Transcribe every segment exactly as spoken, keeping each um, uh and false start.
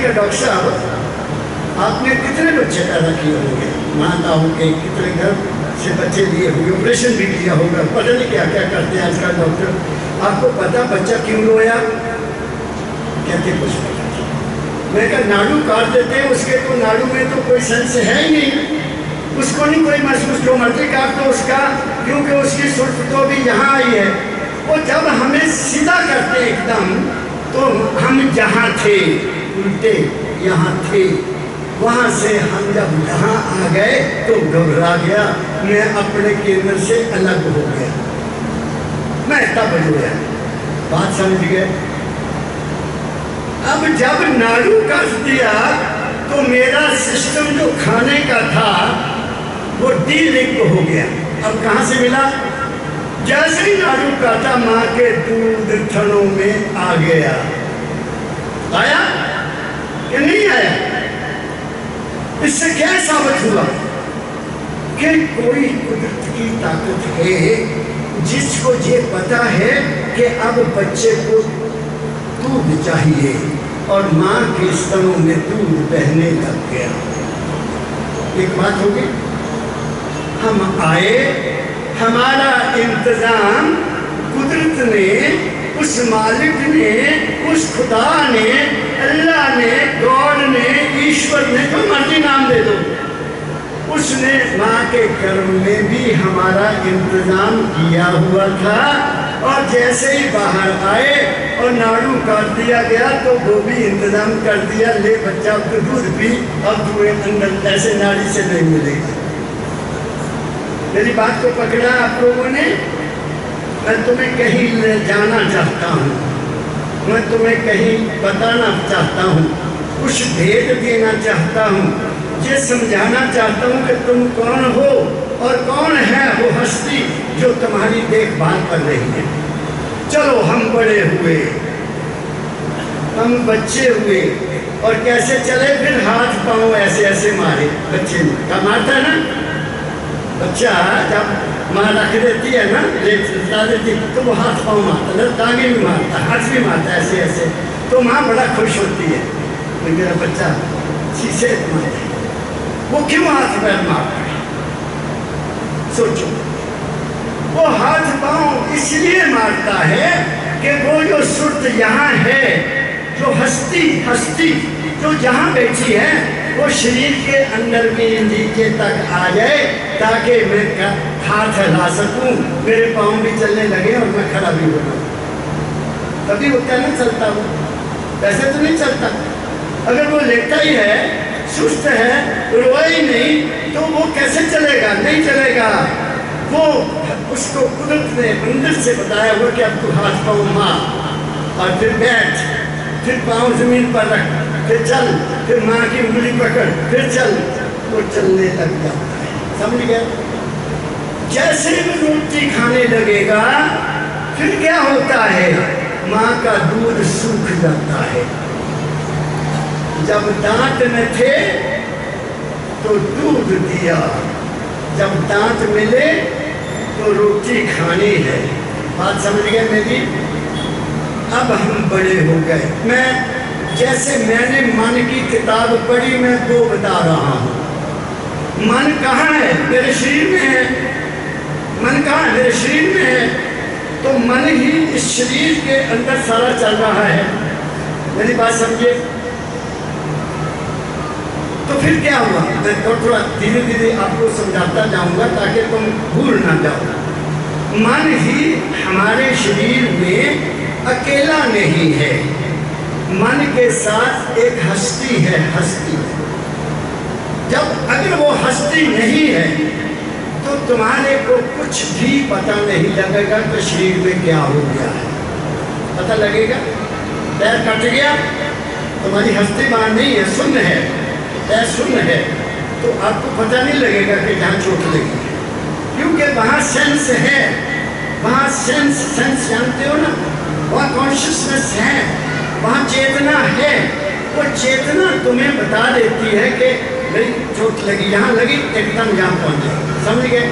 कहा डॉक्टर साहब आपने कितने बच्चे पैदा किए होंगे, माताओं के कितने घर से बच्चे लिए होंगे, ऑपरेशन भी किया होगा, पता नहीं क्या क्या करते हैं आजकल डॉक्टर, आपको पता बच्चा क्यों रोया? कहते कुछ पता नहीं। मैं कहा नाड़ू काट देते हैं उसके, तो नाड़ू में तो कोई सेंस है ही नहीं, उसको नहीं कोई महसूस, जो मर्जी काट दो उसका, क्योंकि उसकी सुर्ख तो भी यहाँ आई है। वो जब हमें सीधा करते एकदम, तो हम जहाँ थे उल्टे यहाँ थे, वहाँ से हम जब यहाँ आ गए तो घबरा गया, मैं अपने केंद्र से अलग हो गया, मैं तब रोया। बात समझ गए? अब जब नाड़ू काट दिया तो मेरा सिस्टम जो खाने का था वो डीलिंक हो गया। अब कहाँ से मिला? जैसे ही नाड़ू काटा माँ के दूध थनों में आ गया। आया कि नहीं आया? इससे क्या साबित हुआ कि कोई कुदरत की ताकत है जिसको ये पता है कि अब बच्चे को दूध चाहिए, और माँ के स्तनों में दूध बहने लग गया। एक बात होगी, हम आए, हमारा इंतजाम कुदरत ने, उस मालिक ने, उस खुदा ने, अल्लाह ने, गॉड ने, ईश्वर ने, जो मर्जी नाम दे दो, उसने माँ के गर्भ में भी हमारा इंतजाम किया हुआ था। और जैसे ही बाहर आए और नाड़ू काट दिया गया तो वो भी इंतजाम कर दिया, ले बच्चा तो दूध पी, अब तुम्हें अंदर ऐसे नाड़ी से नहीं मिलेगा। मेरी बात को पकड़ा आप लोगों ने? मैं तुम्हें कहीं ले जाना चाहता हूँ, मैं तुम्हें कहीं बताना चाहता हूँ, कुछ भेद देना चाहता हूँ, ये समझाना चाहता हूँ कि तुम कौन हो और कौन है वो हस्ती जो तुम्हारी देखभाल कर रही है। चलो हम बड़े हुए, हम बच्चे हुए, और कैसे चले? फिर हाथ पांव ऐसे ऐसे मारे बच्चे ने। क्या मारता है ना बच्चा, जब माँ रख देती है ना, लेटा देती, तो वो हाथ पांव मारता है, टांगे भी मारता है, हाथ भी मारता है ऐसे ऐसे, तो माँ बड़ा खुश होती है, मेरा बच्चा शीशे मारता है। वो क्यों हाथ पैर मारता है? सोचो, वो हाथ पांव इसलिए मारता है कि वो जो सुर्त यहाँ है, जो हस्ती हस्ती जो जहाँ बैठी है, वो शरीर के अंदर भी नीचे तक आ जाए, ताकि मैं हाथ हिला सकूं, मेरे पाँव भी चलने लगे और मैं खड़ा भी हो जाऊं। तभी वो क्या नहीं चलता, वो वैसे तो नहीं चलता। अगर वो लेटा ही है, सुस्त है, रोए ही नहीं, तो वो कैसे चलेगा? नहीं चलेगा। वो उसको कुदरत ने अंदर से बताया हुआ कि अब तू हाथ पाँव मार, और फिर बैठ, फिर पाँव जमीन पर रख, फिर चल, फिर माँ की उंगली पकड़, फिर चल, वो चलने लग जाता है। समझ गए? जैसे वो रोटी खाने लगेगा, फिर क्या होता है? माँ का दूध सूख जाता है। जब दांत न थे तो दूध दिया, जब दांत मिले तो रोटी खानी है। बात समझ गए मेरी? अब हम बड़े हो गए। मैं जैसे मैंने मन की किताब पढ़ी, मैं वो बता रहा हूँ। मन कहाँ है? मेरे शरीर में है। मन कहाँ है? मेरे शरीर में है। तो मन ही इस शरीर के अंदर सारा चल रहा है। मेरी बात समझे? तो फिर क्या हुआ? मैं थोड़ा थोड़ा धीरे धीरे आपको समझाता जाऊंगा ताकि तुम भूल ना जाओ। मन ही हमारे शरीर में अकेला नहीं है, मन के साथ एक हस्ती है। हस्ती जब अगर वो हस्ती नहीं है तो तुम्हारे को कुछ भी पता नहीं लगेगा कि शरीर में क्या हो गया है। पता लगेगा? पैर कट गया, तुम्हारी हस्ती वहाँ नहीं है, शून्य है, पैर शून्य है, तो आपको पता नहीं लगेगा कि जहाँ चोट लगी है, क्योंकि वहाँ सेंस है। वहाँ सेंस सेंस जानते हो ना, वहाँ कॉन्शियसनेस है, वहाँ चेतना है। वो चेतना तुम्हें बता देती है कि भाई चोट लगी, यहाँ लगी, एकदम यहाँ पहुँच जाए। समझ गए?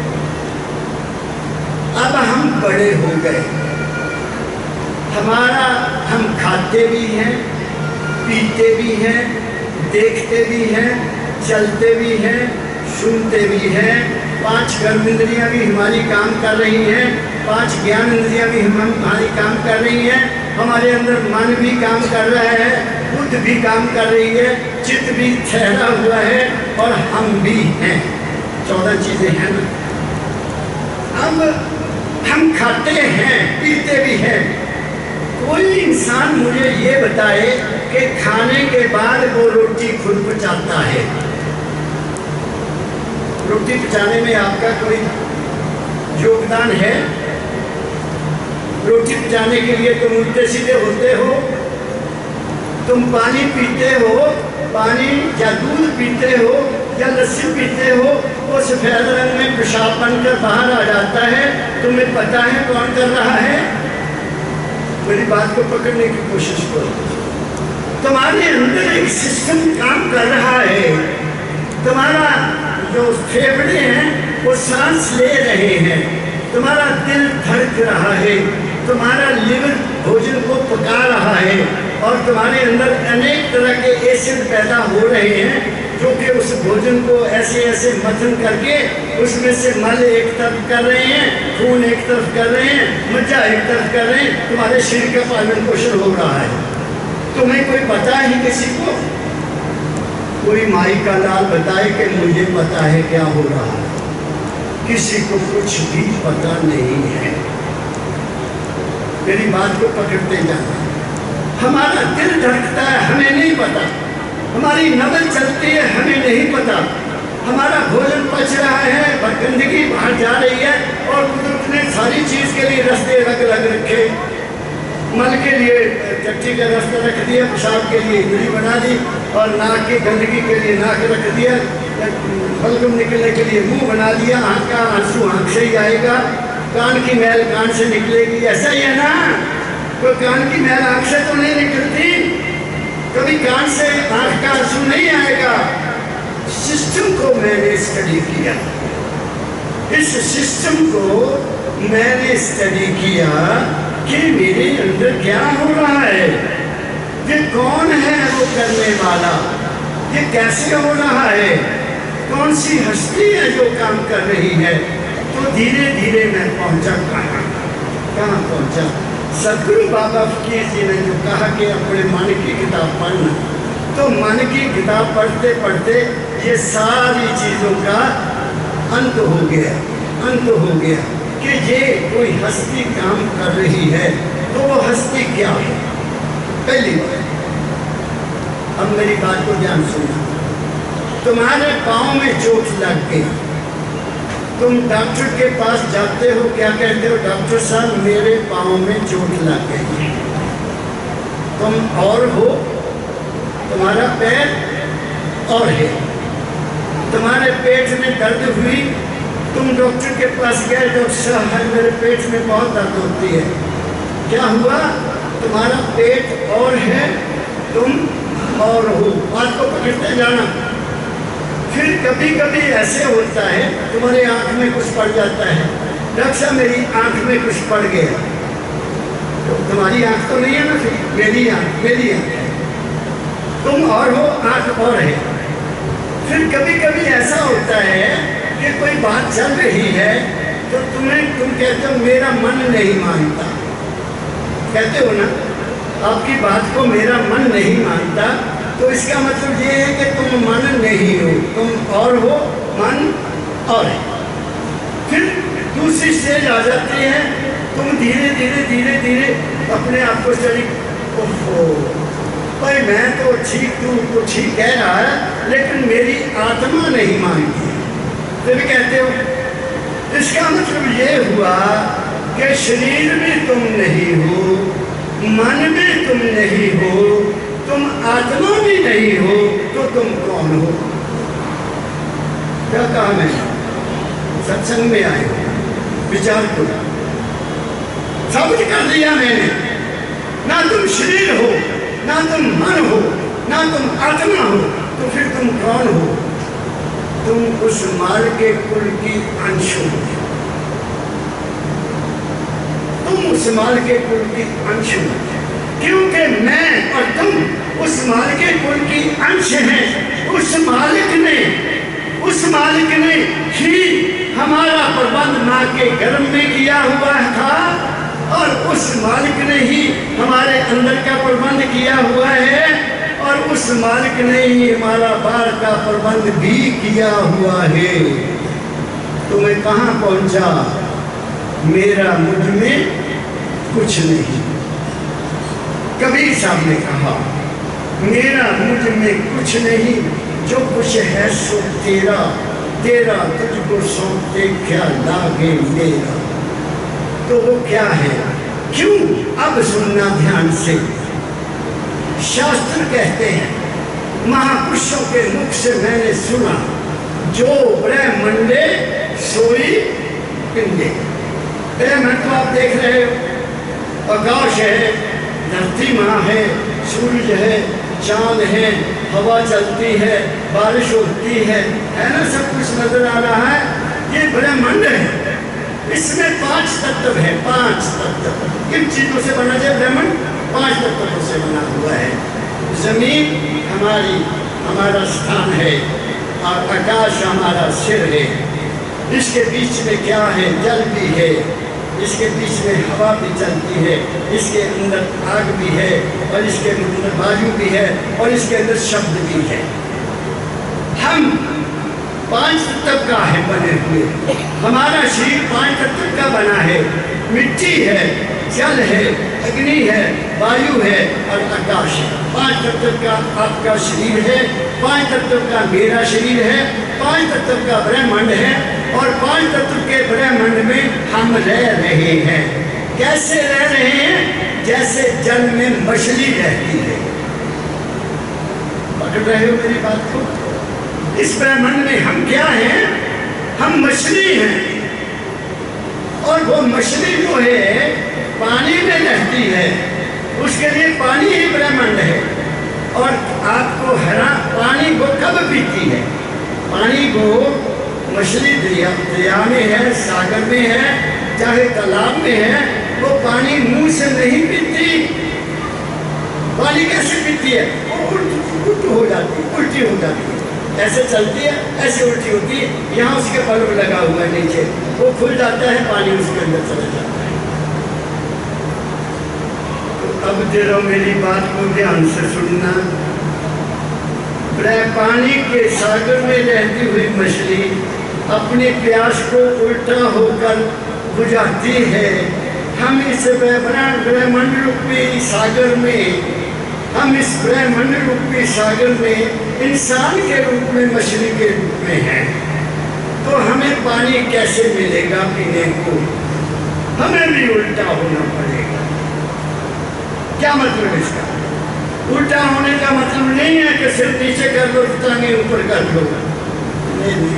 अब हम बड़े हो गए, हमारा हम खाते भी हैं, पीते भी हैं, देखते भी हैं, चलते भी हैं, सुनते भी हैं। पांच कर्म इंद्रियाँ भी हमारी काम कर रही हैं, पांच ज्ञान इंद्रियाँ भी हमारी काम कर रही हैं। हमारे अंदर मन भी काम कर रहा है, बुद्ध भी काम कर रही है, चित्त भी ठहरा हुआ है और हम भी हैं। चौदह चीजें हैं ना। अब हम खाते हैं, पीते भी हैं। कोई इंसान मुझे ये बताए कि खाने के बाद वो रोटी खुद पचाता है। रोटी पचाने में आपका कोई योगदान है? रोटी पचाने के लिए तुम उल्टे सीधे होते हो, तुम पानी पीते हो, पानी या दूध पीते हो या लस्सी पीते हो, वो सफेद रंग में पेशाब बनकर बाहर आ जाता है। तुम्हें पता है कौन कर रहा है? मेरी बात को पकड़ने की कोशिश करो। तुम्हारे अंदर एक सिस्टम काम कर रहा है। तुम्हारा जो फेफड़े हैं वो सांस ले रहे हैं, तुम्हारा दिल धड़क रहा है, तुम्हारा लिवर भोजन को पका रहा है और तुम्हारे अंदर अनेक तरह के एसिड पैदा हो रहे हैं जो कि उस भोजन को ऐसे ऐसे मंथन करके उसमें से मल एक तरफ कर रहे हैं, खून एक तरफ कर रहे हैं, मज्जा एक तरफ कर रहे हैं। तुम्हारे शरीर का पालन पोषण हो रहा है। तुम्हें कोई पता है किसी को? कोई माई का लाल बताए कि मुझे पता है क्या हो रहा है? किसी को कुछ भी पता नहीं है। मेरी बात को पकड़ते जाना। हमारा दिल धड़कता है, हमें नहीं पता। हमारी नब्ज चलती है, हमें नहीं पता। हमारा भोजन पच रहा है, पर गंदगी बाहर जा रही है और कुदरत ने सारी चीज के लिए रास्ते अलग अलग रखे। मल के लिए चट्टी का रास्ता रख दिया, पेशाब के लिए इंद्री बना दी और नाक की गंदगी के लिए नाक रख दिया, बलगम निकलने के लिए मुंह बना दिया। आँख का आंसू आँख से ही आएगा, कान की मैल कान से निकलेगी। ऐसा ही है ना? कोई कान की मैल आँख से तो नहीं निकलती, कभी कान से आँख का आंसू नहीं आएगा। सिस्टम को मैंने स्टडी किया, इस सिस्टम को मैंने स्टडी किया कि मेरे अंदर क्या हो रहा है, ये कौन है वो करने वाला, ये कैसे हो रहा है, कौन सी हस्ती है जो काम कर रही है। तो धीरे धीरे मैं पहुंचा कहाँ कहाँ पहुंचा। सदगुरु बाबा फकीर जी ने जो कहा कि अपने मन की किताब पढ़ना, तो मन की किताब पढ़ते पढ़ते ये सारी चीज़ों का अंत हो गया। अंत हो गया कि ये कोई हस्ती काम कर रही है, तो वो हस्ती क्या है? पहली बात, अब मेरी बात को ध्यान सुनना। तुम्हारे पाँव में चोट लग गई, तुम डॉक्टर के पास जाते हो, क्या कहते हो? डॉक्टर साहब मेरे पाँव में चोट लग गई। तुम और हो, तुम्हारा पैर और है, तुम्हारे पेट में दर्द हुई, तुम डॉक्टर के पास गए, डॉक्टर साहब मेरे पेट में बहुत दर्द होती है। क्या हुआ? तुम्हारा पेट और है, तुम और हो। बात को पकड़ते जाना। फिर कभी कभी ऐसे होता है तुम्हारी आंख में कुछ पड़ जाता है, डॉक्टर साहब मेरी आंख में कुछ पड़ गया। तो तुम्हारी आंख तो नहीं है ना, फिर मेरी आंख मेरी आंख है, तुम और हो, आंख और है। फिर कभी कभी ऐसा होता है कि कोई बात चल रही है तो तुम्हें तुम कहते हो मेरा मन नहीं मानता, कहते हो ना, आपकी बात को मेरा मन नहीं मानता। तो इसका मतलब ये है कि तुम मन नहीं हो, तुम और हो, मन और है। फिर दूसरी स्टेज आ जाती है, तुम धीरे धीरे धीरे धीरे अपने आप को चली, ओहो भाई मैं तो ठीक, तू तो ठीक कह रहा है, लेकिन मेरी आत्मा नहीं मानती। फिर कहते हो, इसका मतलब ये हुआ कि शरीर में तुम नहीं हो, मन में तुम नहीं हो, तुम आत्मा भी नहीं हो, तो तुम कौन हो? क्या कहा मैंने? सत्संग में आए हो, विचार करो। सब कुछ कर दिया मैंने। ना तुम शरीर हो, ना तुम मन हो, ना तुम आत्मा हो, तो फिर तुम कौन हो? तुम उस माल के कुल की अंश हो, तुम उस माल के कुल की अंश हो। क्योंकि मैं और तुम उस मालिक कुल की अंश हैं। उस मालिक ने उस मालिक ने ही हमारा प्रबंध माँ के गर्भ में किया हुआ था और उस मालिक ने ही हमारे अंदर का प्रबंध किया हुआ है और उस मालिक ने ही हमारा बाहर का प्रबंध भी किया हुआ है। तो मैं कहाँ पहुँचा? मेरा मुझ में कुछ नहीं। कबीर साहब ने कहा मेरा मुझ में कुछ नहीं, जो कुछ है सो तेरा, तेरा तुझको सौंपते क्या लागे मेरा। तो वो क्या है? क्यों? अब सुनना ध्यान से। शास्त्र कहते हैं, महापुरुषों के मुख से मैंने सुना, जो ब्रह्मंडे सोई पिंडे। ब्रह्मंड तो आप देख रहे हो, आकाश है, धरती माँ है, सूरज है, चांद है, हवा चलती है, बारिश होती है, है ना, सब कुछ नजर आ रहा है। ये ब्रह्मांड है, इसमें पांच तत्व है। पांच तत्व किन चीजों से बना है ब्रह्मांड? पांच तत्वों से बना हुआ है। जमीन हमारी हमारा स्थान है और आकाश हमारा सिर है। इसके बीच में क्या है? जल भी है, इसके बीच में हवा भी चलती है, इसके अंदर आग भी है और इसके अंदर वायु भी है और इसके अंदर शब्द भी है। हम पांच तत्व का है बने हुए। हमारा शरीर पांच तत्व का बना है। मिट्टी है, जल है, अग्नि है, वायु है और आकाश है। पांच तत्व का आपका शरीर है, पांच तत्व का मेरा शरीर है, पांच तत्व का ब्रह्मांड है और पांच तत्व के ब्रह्मांड में हम रह रहे हैं। कैसे रह रहे हैं? जैसे जल में मछली रहती है। पकड़ रहे हो मेरी बात को? इस ब्रह्मांड में हम क्या हैं? हम मछली हैं और वो मछली जो है पानी में रहती है, उसके लिए पानी ही ब्रह्मांड है। और आपको हरा पानी को कब पीती है? पानी को मछली दरिया दरिया में है, सागर में है, चाहे तालाब में है, वो पानी मुंह से नहीं पीती। पानी कैसे पीती है? वो उल्टी उल्टी हो जाती है, उल्टी हो जाती है, ऐसे चलती है, ऐसे उल्टी होती है। यहाँ उसके बल्ब लगा हुआ है नीचे, वो खुल जाता है, पानी उसके अंदर चला जाता है। तो अब जरा मेरी बात को ध्यान से सुनना। पानी के सागर में रहती हुई मछली अपनी प्यास को उल्टा होकर बुझाती है। हम इस ब्रह्मांड रूपी सागर में हम इस ब्रह्मांड रूपी सागर में इंसान के रूप में, मछली के रूप में हैं। तो हमें पानी कैसे मिलेगा पीने को? हमें भी उल्टा होना पड़ेगा। क्या मतलब इसका? उल्टा होने का मतलब नहीं है कि सिर्फ नीचे कर दो, टांगे ऊपर कर दो। नहीं,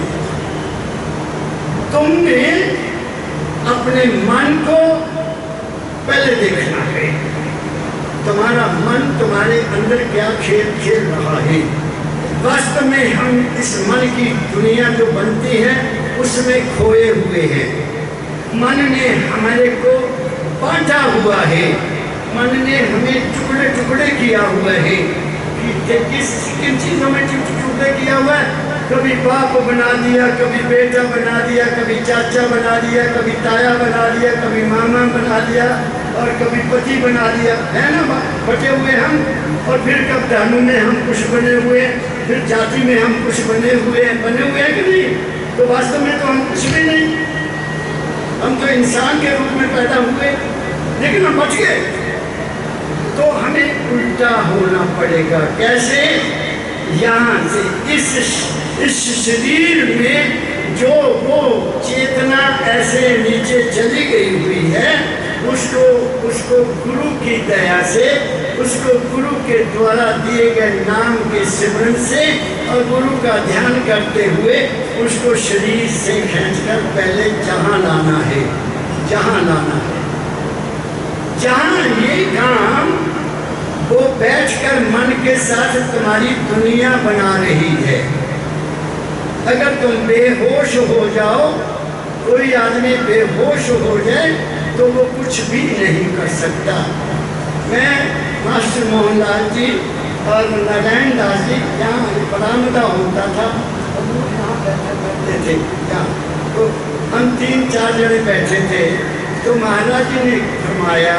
तुमने अपने मन को पहले देखना है। तुम्हारा मन तुम्हारे अंदर क्या खेल खेल रहा है। वास्तव में हम इस मन की दुनिया जो बनती है उसमें खोए हुए हैं। मन ने हमारे को बांटा हुआ है, मन ने हमें टुकड़े टुकड़े किया हुआ है कि किस किन चीज़ों में टुकड़े किया हुआ है। कभी बाप बना दिया, कभी बेटा बना दिया, कभी चाचा बना दिया, कभी ताया बना दिया, कभी मामा बना दिया और कभी पति बना दिया, है ना, बटे हुए हम। और फिर कब धर्म में हम कुछ बने हुए, फिर जाति में हम कुछ बने हुए बने हुए हैं कि नहीं? तो वास्तव में तो हम कुछ भी नहीं, हम तो इंसान के रूप में पैदा हुए, लेकिन हम बच गए। तो हमें उल्टा होना पड़ेगा। कैसे? यहाँ से इस इस शरीर में जो वो चेतना ऐसे नीचे चली गई हुई है, उसको उसको गुरु की दया से, उसको गुरु के द्वारा दिए गए नाम के सिमरन से और गुरु का ध्यान करते हुए उसको शरीर से खींचकर पहले जहाँ लाना है, जहाँ लाना है, जहाँ ये काम वो बैठकर मन के साथ तुम्हारी दुनिया बना रही है। अगर तुम बेहोश हो जाओ, कोई आदमी बेहोश हो जाए तो वो कुछ भी नहीं कर सकता। मैं मास्टर मोहनलाल जी और नारायण दास जी यहाँ बरामदा होता था और वो यहाँ बैठे बैठे थे यहाँ। तो हम तीन चार जने बैठे थे, तो महाराज जी ने फरमाया,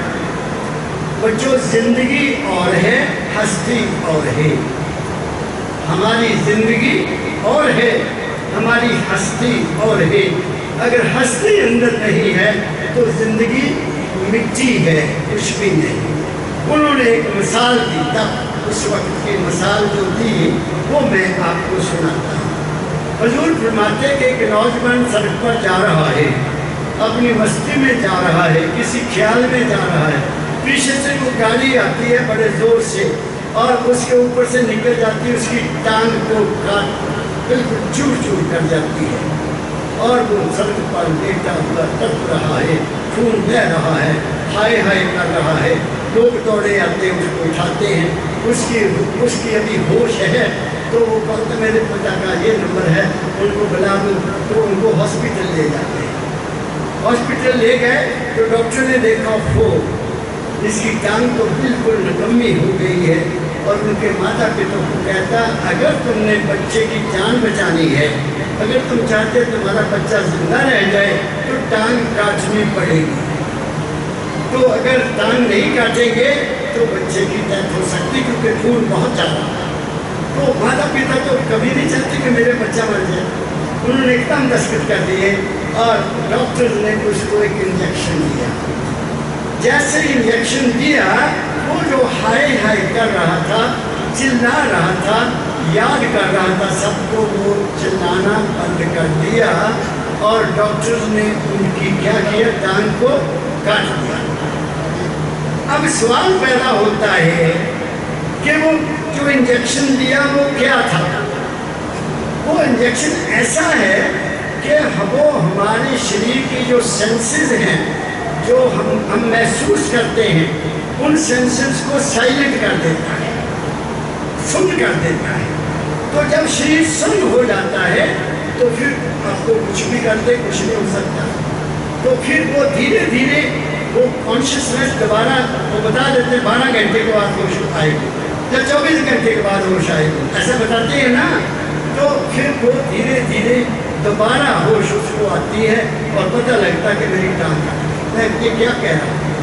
बच्चों जिंदगी और है, हस्ती और है। हमारी जिंदगी और है, हमारी हस्ती और है। अगर हस्ती अंदर नहीं है तो जिंदगी मिट्टी है, कुछ भी नहीं। उन्होंने एक मिसाल दी, तब उस वक्त की मिसाल जो दी वो मैं आपको सुनाता हूँ। हुजूर फरमाते कि एक नौजवान सड़क पर जा रहा है, अपनी मस्ती में जा रहा है, किसी ख्याल में जा रहा है, पीछे से वो गाड़ी आती है बड़े जोर से और उसके ऊपर से निकल जाती है, उसकी टांग को काट बिल्कुल चूर चूर कर जाती है और वो सड़क पर लेटा हुआ तड़प रहा है, खून बह रहा है, हाय हाय कर रहा है। लोग दौड़े आते हैं, उसको उठाते हैं, उसकी उसकी अभी होश है तो वो कहते मेरे पिता का ये नंबर है, उनको बुला दो, तो उनको हॉस्पिटल ले जाते हैं। हॉस्पिटल ले गए तो डॉक्टर ने देखा वो इसकी टांग तो बिल्कुल निकम्मी हो गई है और उनके माता पिता को कहता, अगर तुमने बच्चे की जान बचानी है, अगर तुम चाहते तुम्हारा बच्चा जिंदा रह जाए तो टांग काटनी पड़ेगी। तो अगर टांग नहीं काटेंगे तो बच्चे की डेथ हो सकती, क्योंकि खून बहुत ज़्यादा। तो माता पिता तो कभी नहीं चाहते कि मेरे बच्चा मर जाए। उन्होंने एकदम दस्तखत कर दिए और डॉक्टर ने उसको एक इंजेक्शन दिया। जैसे इंजेक्शन दिया, वो जो हाय हाय कर रहा था, चिल्ला रहा था, याद कर रहा था सबको, वो चिल्लाना बंद कर दिया और डॉक्टर ने उनकी क्या किया, टांग को काट दिया। अब सवाल पैदा होता है कि वो जो इंजेक्शन दिया वो क्या था। वो इंजेक्शन ऐसा है कि वो हमारे शरीर की जो सेंसेस हैं, जो हम हम महसूस करते हैं, उन सेंसेस को साइलेंट कर देता है, सुन कर देता है। तो जब शरीर सुन हो जाता है तो फिर आपको कुछ भी कर दे, कुछ नहीं हो सकता। तो फिर वो धीरे धीरे वो कॉन्शियसनेस दोबारा वो बता देते हैं बारह घंटे के बाद होश आएगी या चौबीस घंटे के बाद होश आएगी, ऐसा बताते हैं ना। तो फिर वो धीरे धीरे दोबारा होश उसको आती है और पता लगता है कि मेरी टांग मैं ये क्या कह रहा हूँ।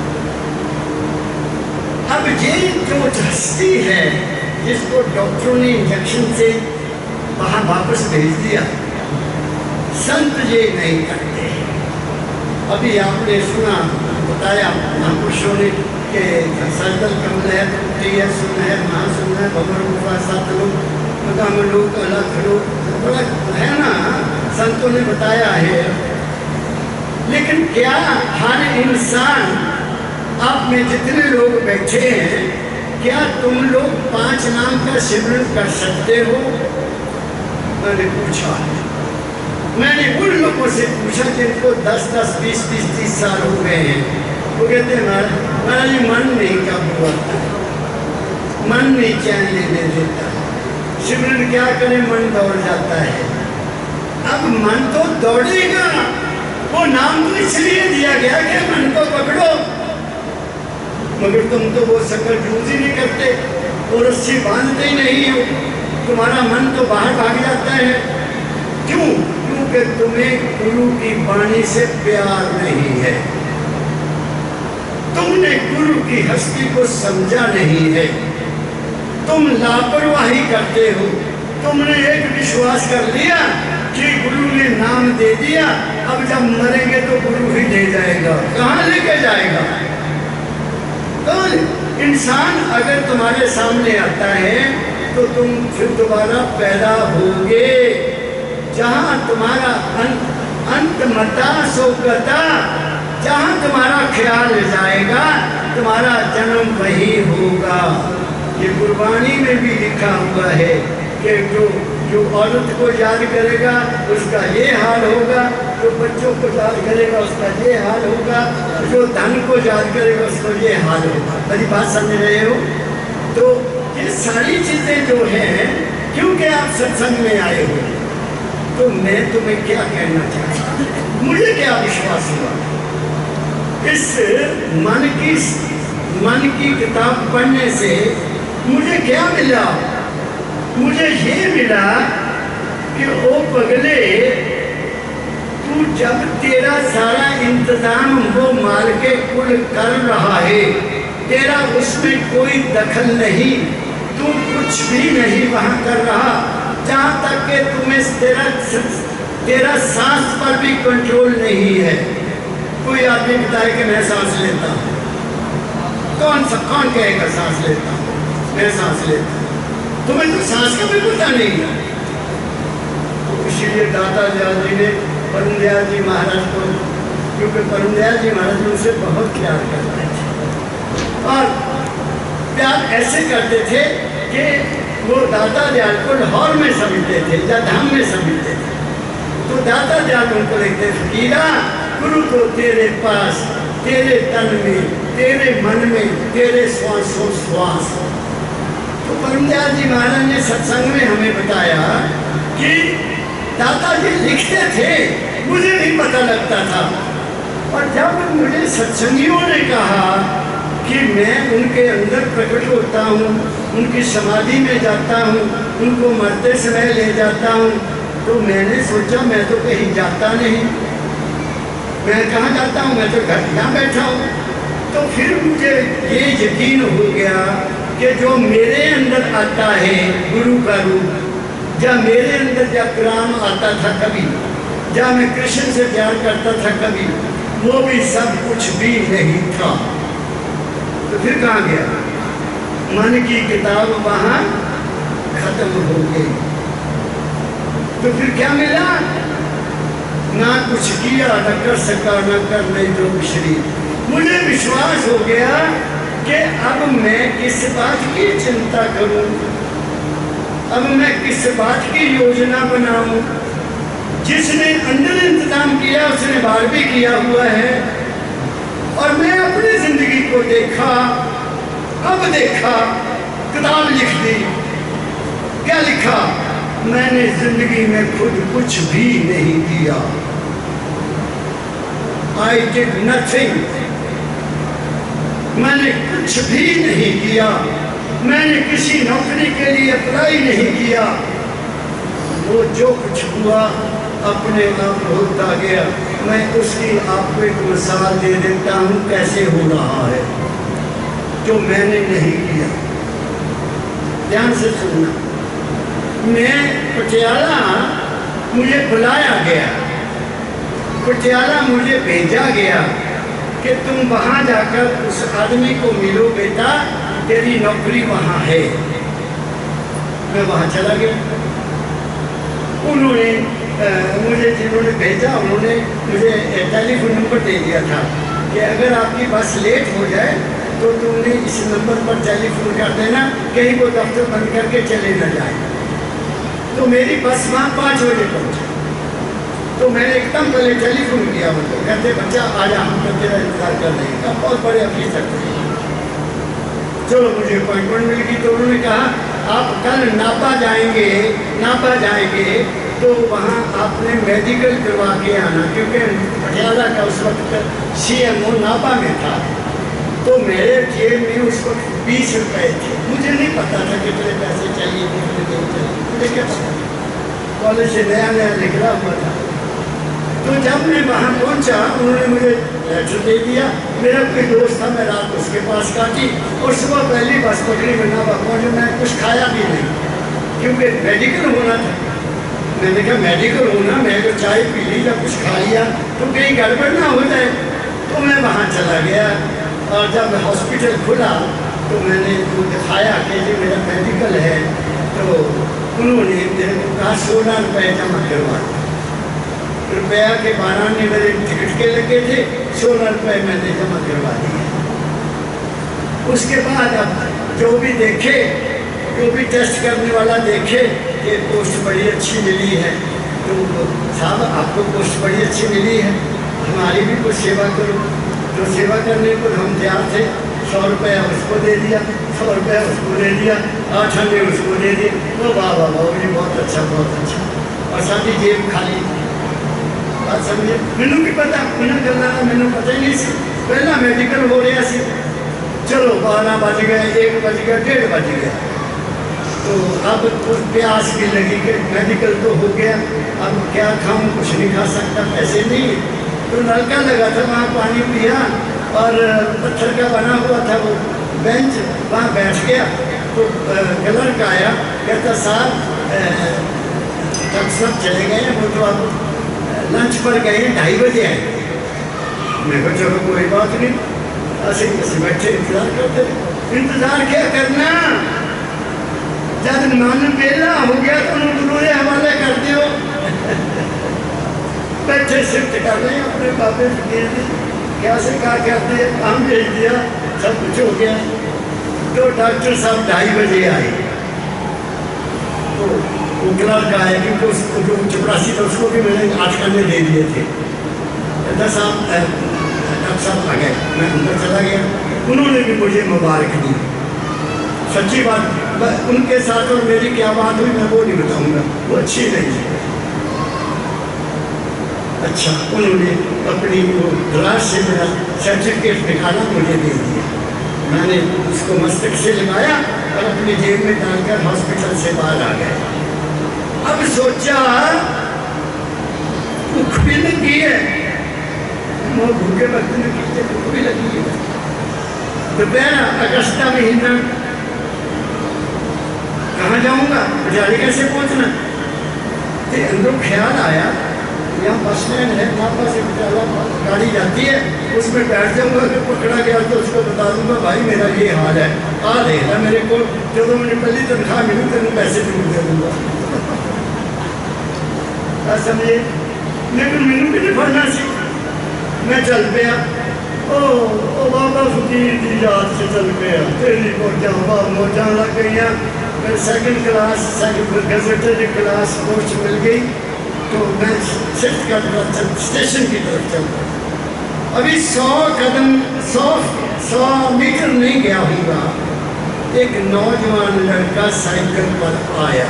अब ये जो हस्ती है जिसको डॉक्टरों ने इंजेक्शन से वहाँ वापस भेज दिया, संत ये नहीं करते। अभी आपने सुना बताया महापुरुषों ने कि सरदल कमल है, त्रुटि है, सुन है, महासुन है, भवर गुफा सतलोक गम लोक अलग लोक, बड़ा है ना, संतों ने बताया है। लेकिन क्या हर इंसान, आप में जितने लोग बैठे हैं, क्या तुम लोग पांच नाम का सिमरन कर सकते हो? मैंने पूछा, मैंने उन लोगों से पूछा जिनको दस दस बीस बीस तीस साल हो गए हैं। वो कहते हैं महाराज जी मन नहीं काबू होता, मन नहीं चैन लेने देता, सिमरन क्या करें, मन दौड़ जाता है। अब मन तो दौड़ेगा, वो नाम तो इसलिए दिया गया कि मन को पकड़ो, मगर तुम तो वो शक्ल यूज ही नहीं करते, वो रस्सी बांधते ही नहीं हो, तुम्हारा मन तो बाहर भाग जाता है। क्यों? क्योंकि तुम्हें गुरु की वाणी से प्यार नहीं है, तुमने गुरु की हस्ती को समझा नहीं है, तुम लापरवाही करते हो। तुमने एक विश्वास कर लिया कि गुरु ने नाम दे दिया, अब जब मरेंगे तो गुरु ही ले जाएगा, कहाँ लेके जाएगा? तो इंसान अगर तुम्हारे सामने आता है तो तुम फिर दोबारा पैदा होगे। जहाँ तुम्हारा अंत अंत मता सोगता, जहाँ तुम्हारा ख्याल जाएगा तुम्हारा जन्म वही होगा। ये गुरबानी में भी लिखा हुआ है कि जो जो औरत को याद करेगा उसका ये हाल होगा, जो बच्चों को याद करेगा उसका ये हाल होगा, जो धन को याद करेगा उसको ये हाल होगा। मेरी बात समझ रहे हो? तो ये सारी चीज़ें जो हैं, क्योंकि आप सत्संग में आए हो, तो मैं तुम्हें क्या कहना चाहता हूँ, मुझे क्या विश्वास हुआ, इस मन की मन की किताब पढ़ने से मुझे क्या मिला? मुझे ये मिला कि ओ पगले, तू जब तेरा सारा इंतजाम वो माल के कुल कर रहा है, तेरा उसमें कोई दखल नहीं, तू कुछ भी नहीं वहाँ कर रहा, जहाँ तक कि तुम्हें तेरा तेरा सांस पर भी कंट्रोल नहीं है। कोई आदमी बताए कि मैं सांस लेता हूँ, कौन सा कौन कहेगा सांस लेता हूँ? मैं सांस लेता हूँ, तुम्हें तो सांस का भी पता नहीं है। तो इसीलिए दाता दयाल जी ने परम दयाल जी महाराज को, क्योंकि परम दयाल जी महाराज उनसे बहुत प्यार करते थे और प्यार ऐसे करते थे कि वो दाता दयाल को लाहौर में समझते थे या धाम में समझते थे। तो दाता दयाल उनको लिखते, फकीरा गुरु को तेरे पास, तेरे तन में, तेरे मन में, तेरे श्वासों श्वास। तो परम दयाल जी महाराज ने सत्संग में हमें बताया कि दाता जी लिखते थे, मुझे नहीं पता लगता था। और जब मुझे सत्संगियों ने कहा कि मैं उनके अंदर प्रकट होता हूँ, उनकी समाधि में जाता हूँ, उनको मरते समय ले जाता हूँ, तो मैंने सोचा मैं तो कहीं जाता नहीं, मैं कहाँ जाता हूँ, मैं तो घर यहाँ बैठा हूँ। तो फिर मुझे ये यकीन हो गया कि जो मेरे अंदर आता है गुरु का रूप, जब मेरे अंदर जब राम आता था कभी, जब मैं कृष्ण से प्यार करता था कभी, वो भी सब कुछ भी नहीं था। तो फिर कहाँ गया? मन की किताब वहाँ खत्म हो गई। तो फिर क्या मिला? ना कुछ किया, न कर सका, न करने जो शरीर। मुझे विश्वास हो गया कि अब मैं किस बात की चिंता करूं, अब मैं किस बात की योजना बनाऊं। जिसने अंदर इंतजाम किया उसने बाहर भी किया हुआ है। और मैं अपनी जिंदगी को देखा, अब देखा, किताब लिख दी। क्या लिखा? मैंने जिंदगी में खुद कुछ भी नहीं दिया। I did nothing. मैंने कुछ भी नहीं किया। मैंने किसी नौकरी के लिए अप्लाई नहीं किया। वो जो कुछ हुआ अपने आप होता गया। मैं उसकी आपको एक मिसाल दे देता हूँ कैसे हो रहा है, जो मैंने नहीं किया। ध्यान से सुनना। मैं पटियाला, मुझे बुलाया गया, पटियाला मुझे भेजा गया कि तुम वहाँ जाकर उस आदमी को मिलो बेटा, तेरी नौकरी वहाँ है। मैं वहाँ चला गया। उन्होंने मुझे जिन्होंने भेजा उन्होंने मुझे टेलीफोन नंबर दे दिया था कि अगर आपकी बस लेट हो जाए तो तुमने इस नंबर पर टेलीफोन कर देना, कहीं वो दफ्तर बंद करके चले न जाए। तो मेरी बस वहाँ पाँच बजे पहुँची। तो मैंने एकदम पहले टेलीफोन किया उनको, कहते बच्चा आजा, हम तो तेरा इंतजार कर रहे हैं। बहुत बड़े अफीसर थे। चलो मुझे अपॉइंटमेंट मिल गई। तो उन्होंने कहा आप कल नापा जाएंगे, नापा जाएंगे तो वहाँ आपने मेडिकल करवा के आना, क्योंकि पटियाला का उस वक्त सी एम ओ नापा में था। तो मेरे जेब में उस वक्त बीस रुपये थे। मुझे नहीं पता था कितने पैसे चाहिए, कितने नहीं चाहिए, मुझे क्या पता। कॉलेज से नया नया निकला हुआ था। तो जब मैं वहाँ पहुँचा उन्होंने मुझे लेटर दे दिया। मेरा कोई दोस्त था, मैं रात उसके पास काटी और सुबह पहली बस पकड़ी, मैं नापा पहुँचा। मैं कुछ खाया भी नहीं क्योंकि मेडिकल होना था। मैंने कहा मेडिकल होना, मैं अगर चाय पी ली या कुछ खा लिया तो कहीं गड़बड़ ना हो जाए। तो मैं वहाँ चला गया और जब हॉस्पिटल खुला तो मैंने उनको दिखाया कि जो मेरा मेडिकल है। तो उन्होंने मेरे को कहा सोलह रुपये जमा करवा। रुपया के बाराने मेरे टिकट के लगे थे, सोलह रुपये मैंने जमा करवा दिए। उसके बाद अब जो भी देखे, जो भी टेस्ट करने वाला देखे कि पोस्ट बड़ी अच्छी मिली है, तो साहब आपको पोस्ट बड़ी अच्छी मिली है, हमारी भी कुछ सेवा करो। तो सेवा करने को हम तैयार थे। सौ रुपया उसको दे दिया, सौ रुपया उसको दे दिया, आठ अन्य उसको दे दिए। तो वाह वाह वाह जी बहुत अच्छा, बहुत अच्छा। और साथ ही जेब खाली। बात समझे? मैनू भी पता उन्हें करना था, मैनू पता ही नहीं सी। पहला मेडिकल हो रहा सी। चलो बारह बज गए, एक बज गया, डेढ़ बज गया। तो अब तो प्यास भी लगी कि मेडिकल तो हो गया, अब क्या खाऊं, कुछ नहीं खा सकता, पैसे नहीं। तो नलका लगा था, वहाँ पानी पिया और पत्थर का बना हुआ था वो बेंच, वहाँ बैठ गया। तो क्लर्क आया, कहता साहब डॉक्टर साहब चले गए हैं, वो तो अब लंच पर गए हैं, ढाई बजे आए। मैं को चलो कोई बात नहीं, ऐसे कैसे बैठे इंतजार करते। इंतजार क्या करना, जब मन बेला हो गया तो उन्होंने हवाले कर दियो। बैठे शिफ्ट कर रहे हैं अपने बाबे फकीर ने, क्या से क्या करते हैं, काम भेज दिया, सब कुछ हो गया। तो डॉक्टर साहब ढाई बजे आए। तो वो क्लर्क आया, क्योंकि उसको जो चपरासी था उसको भी मैंने आठ घंटे दे दिए थे। दस साहब डॉक्टर साहब आ गए, मैं अंदर चला गया। उन्होंने भी मुझे मुबारक दी। सच्ची बात, उनके साथ और मेरी क्या बात हुई मैं वो नहीं बताऊंगा, वो अच्छी नहीं है। अच्छा, उन्होंने अपनी वो ग्लास से मेरा सर्टिफिकेट निकाला, मुझे दे दिया। मैंने उसको मस्तक से लगाया और अपनी जेब में डालकर हॉस्पिटल से बाहर आ गए। अब सोचा भूख भी लगी है, वो भूखे वक्त में कितने भूख भी लगी है। दोपहर अगस्त महीना, कहाँ जाऊँगा, पटियाले कैसे पहुँचना। तो अंदर ख्याल आया, यहाँ बस स्टैंड है, वहाँ से पटियाला गाड़ी जाती है, उसमें बैठ जाऊँगा। अगर पकड़ा गया तो उसको बता दूँगा भाई मेरा ये हाल है, आ देखना मेरे को, जो मैंने पहली तनख्वाह मिली तेन पैसे जरूर दे दूँगा। समझे, लेकिन मैनू भी नहीं पढ़ना सी। मैं चल पाया, ओ ओ बाबा फकीर की याद से चल पाया, तेरी मोजा मोजा लग गई। मैं second class second gazetted class post मिल गई। तो मैं शिफ्ट कर स्टेशन की तरफ चल पड़ा। अभी सौ कदम सौ सौ मीटर नहीं गया होगा, एक नौजवान लड़का साइकिल पर आया।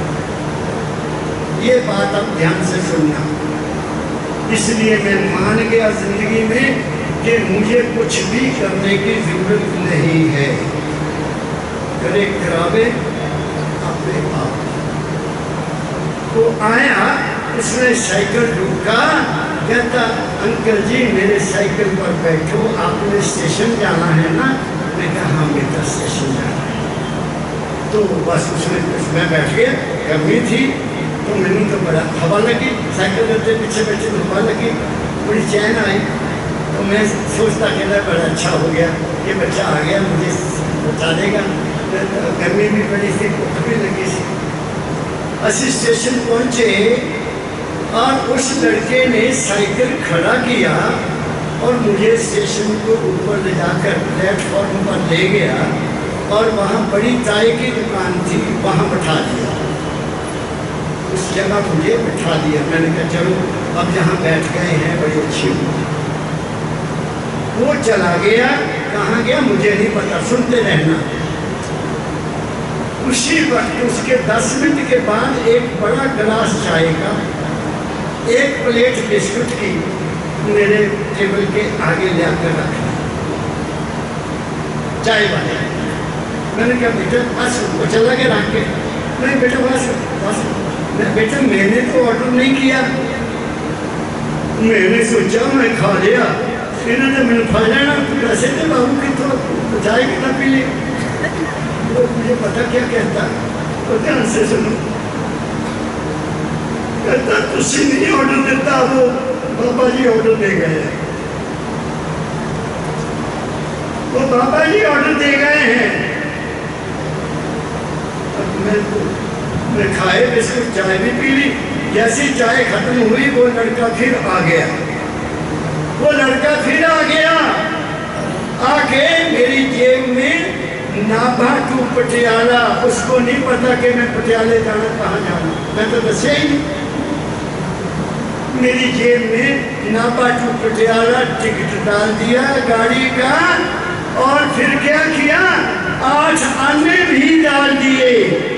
ये बात अब ध्यान से सुनना, इसलिए मैं मान गया जिंदगी में कि मुझे कुछ भी करने की जरूरत नहीं है, करे करावे अपने आप। वो आया, उसने साइकिल रोका, कहता अंकल जी मेरे साइकिल पर बैठो, आपने स्टेशन जाना है ना। मैं कहा हाँ बेटा स्टेशन जाना है। तो बस उसने मैं बैठ गया, गर्मी थी तो मैंने तो बड़ा हवा लगी, साइकिल करते पीछे बैठे तो हवा लगी, बड़ी चैन आई। तो मैं सोचता कि बड़ा अच्छा हो गया, ये बच्चा आ गया मुझे बचा देगा। गर्मी भी बड़ी थी, भूख भी लगी थी। असी स्टेशन पहुँचे और उस लड़के ने साइकिल खड़ा किया और मुझे स्टेशन को ऊपर ले जाकर प्लेटफॉर्म पर ले गया और वहाँ बड़ी चाय की दुकान थी, वहाँ बैठा दिया। उस जगह मुझे बैठा दिया। मैंने कहा चलो अब जहाँ बैठ गए हैं बड़ी अच्छी हुई। वो चला गया, कहाँ गया मुझे नहीं पता, सुनते रहना। उसी वक्त उसके दस मिनट के बाद एक बड़ा गिलास चाय का, एक प्लेट बिस्कुट की मेरे टेबल के आगे ले आकर रखा चाय वाले। मैंने कहा बेटा बस वो चला के रख के, नहीं बेटा बस बस मैं बेटा मैंने तो ऑर्डर नहीं किया, मैंने सोचा मैं खा लिया, इन्होंने तो मैंने खा लेना, वैसे तो बाबू की तो चाय कितना पी ली। तो मुझे पता क्या कहता, तो ध्यान से सुनो, कहता तुसी नहीं ऑर्डर देता, वो बाबा जी ऑर्डर दे गए हैं, वो बाबा जी ऑर्डर दे गए हैं। अब मैं मैं खाए बिस्कुट, चाय भी पी ली। जैसी चाय खत्म हुई वो लड़का फिर आ गया, वो लड़का फिर आ गया, आके मेरी जेब में नाभा टू पटियाला, उसको नहीं पता कि मैं पटियाले जाना कहाँ जाना, मैं तो दसिया ही नहीं। मेरी जेब में नाभा टू पटियाला टिकट डाल दिया गाड़ी का, और फिर क्या किया, आठ आने भी डाल दिए।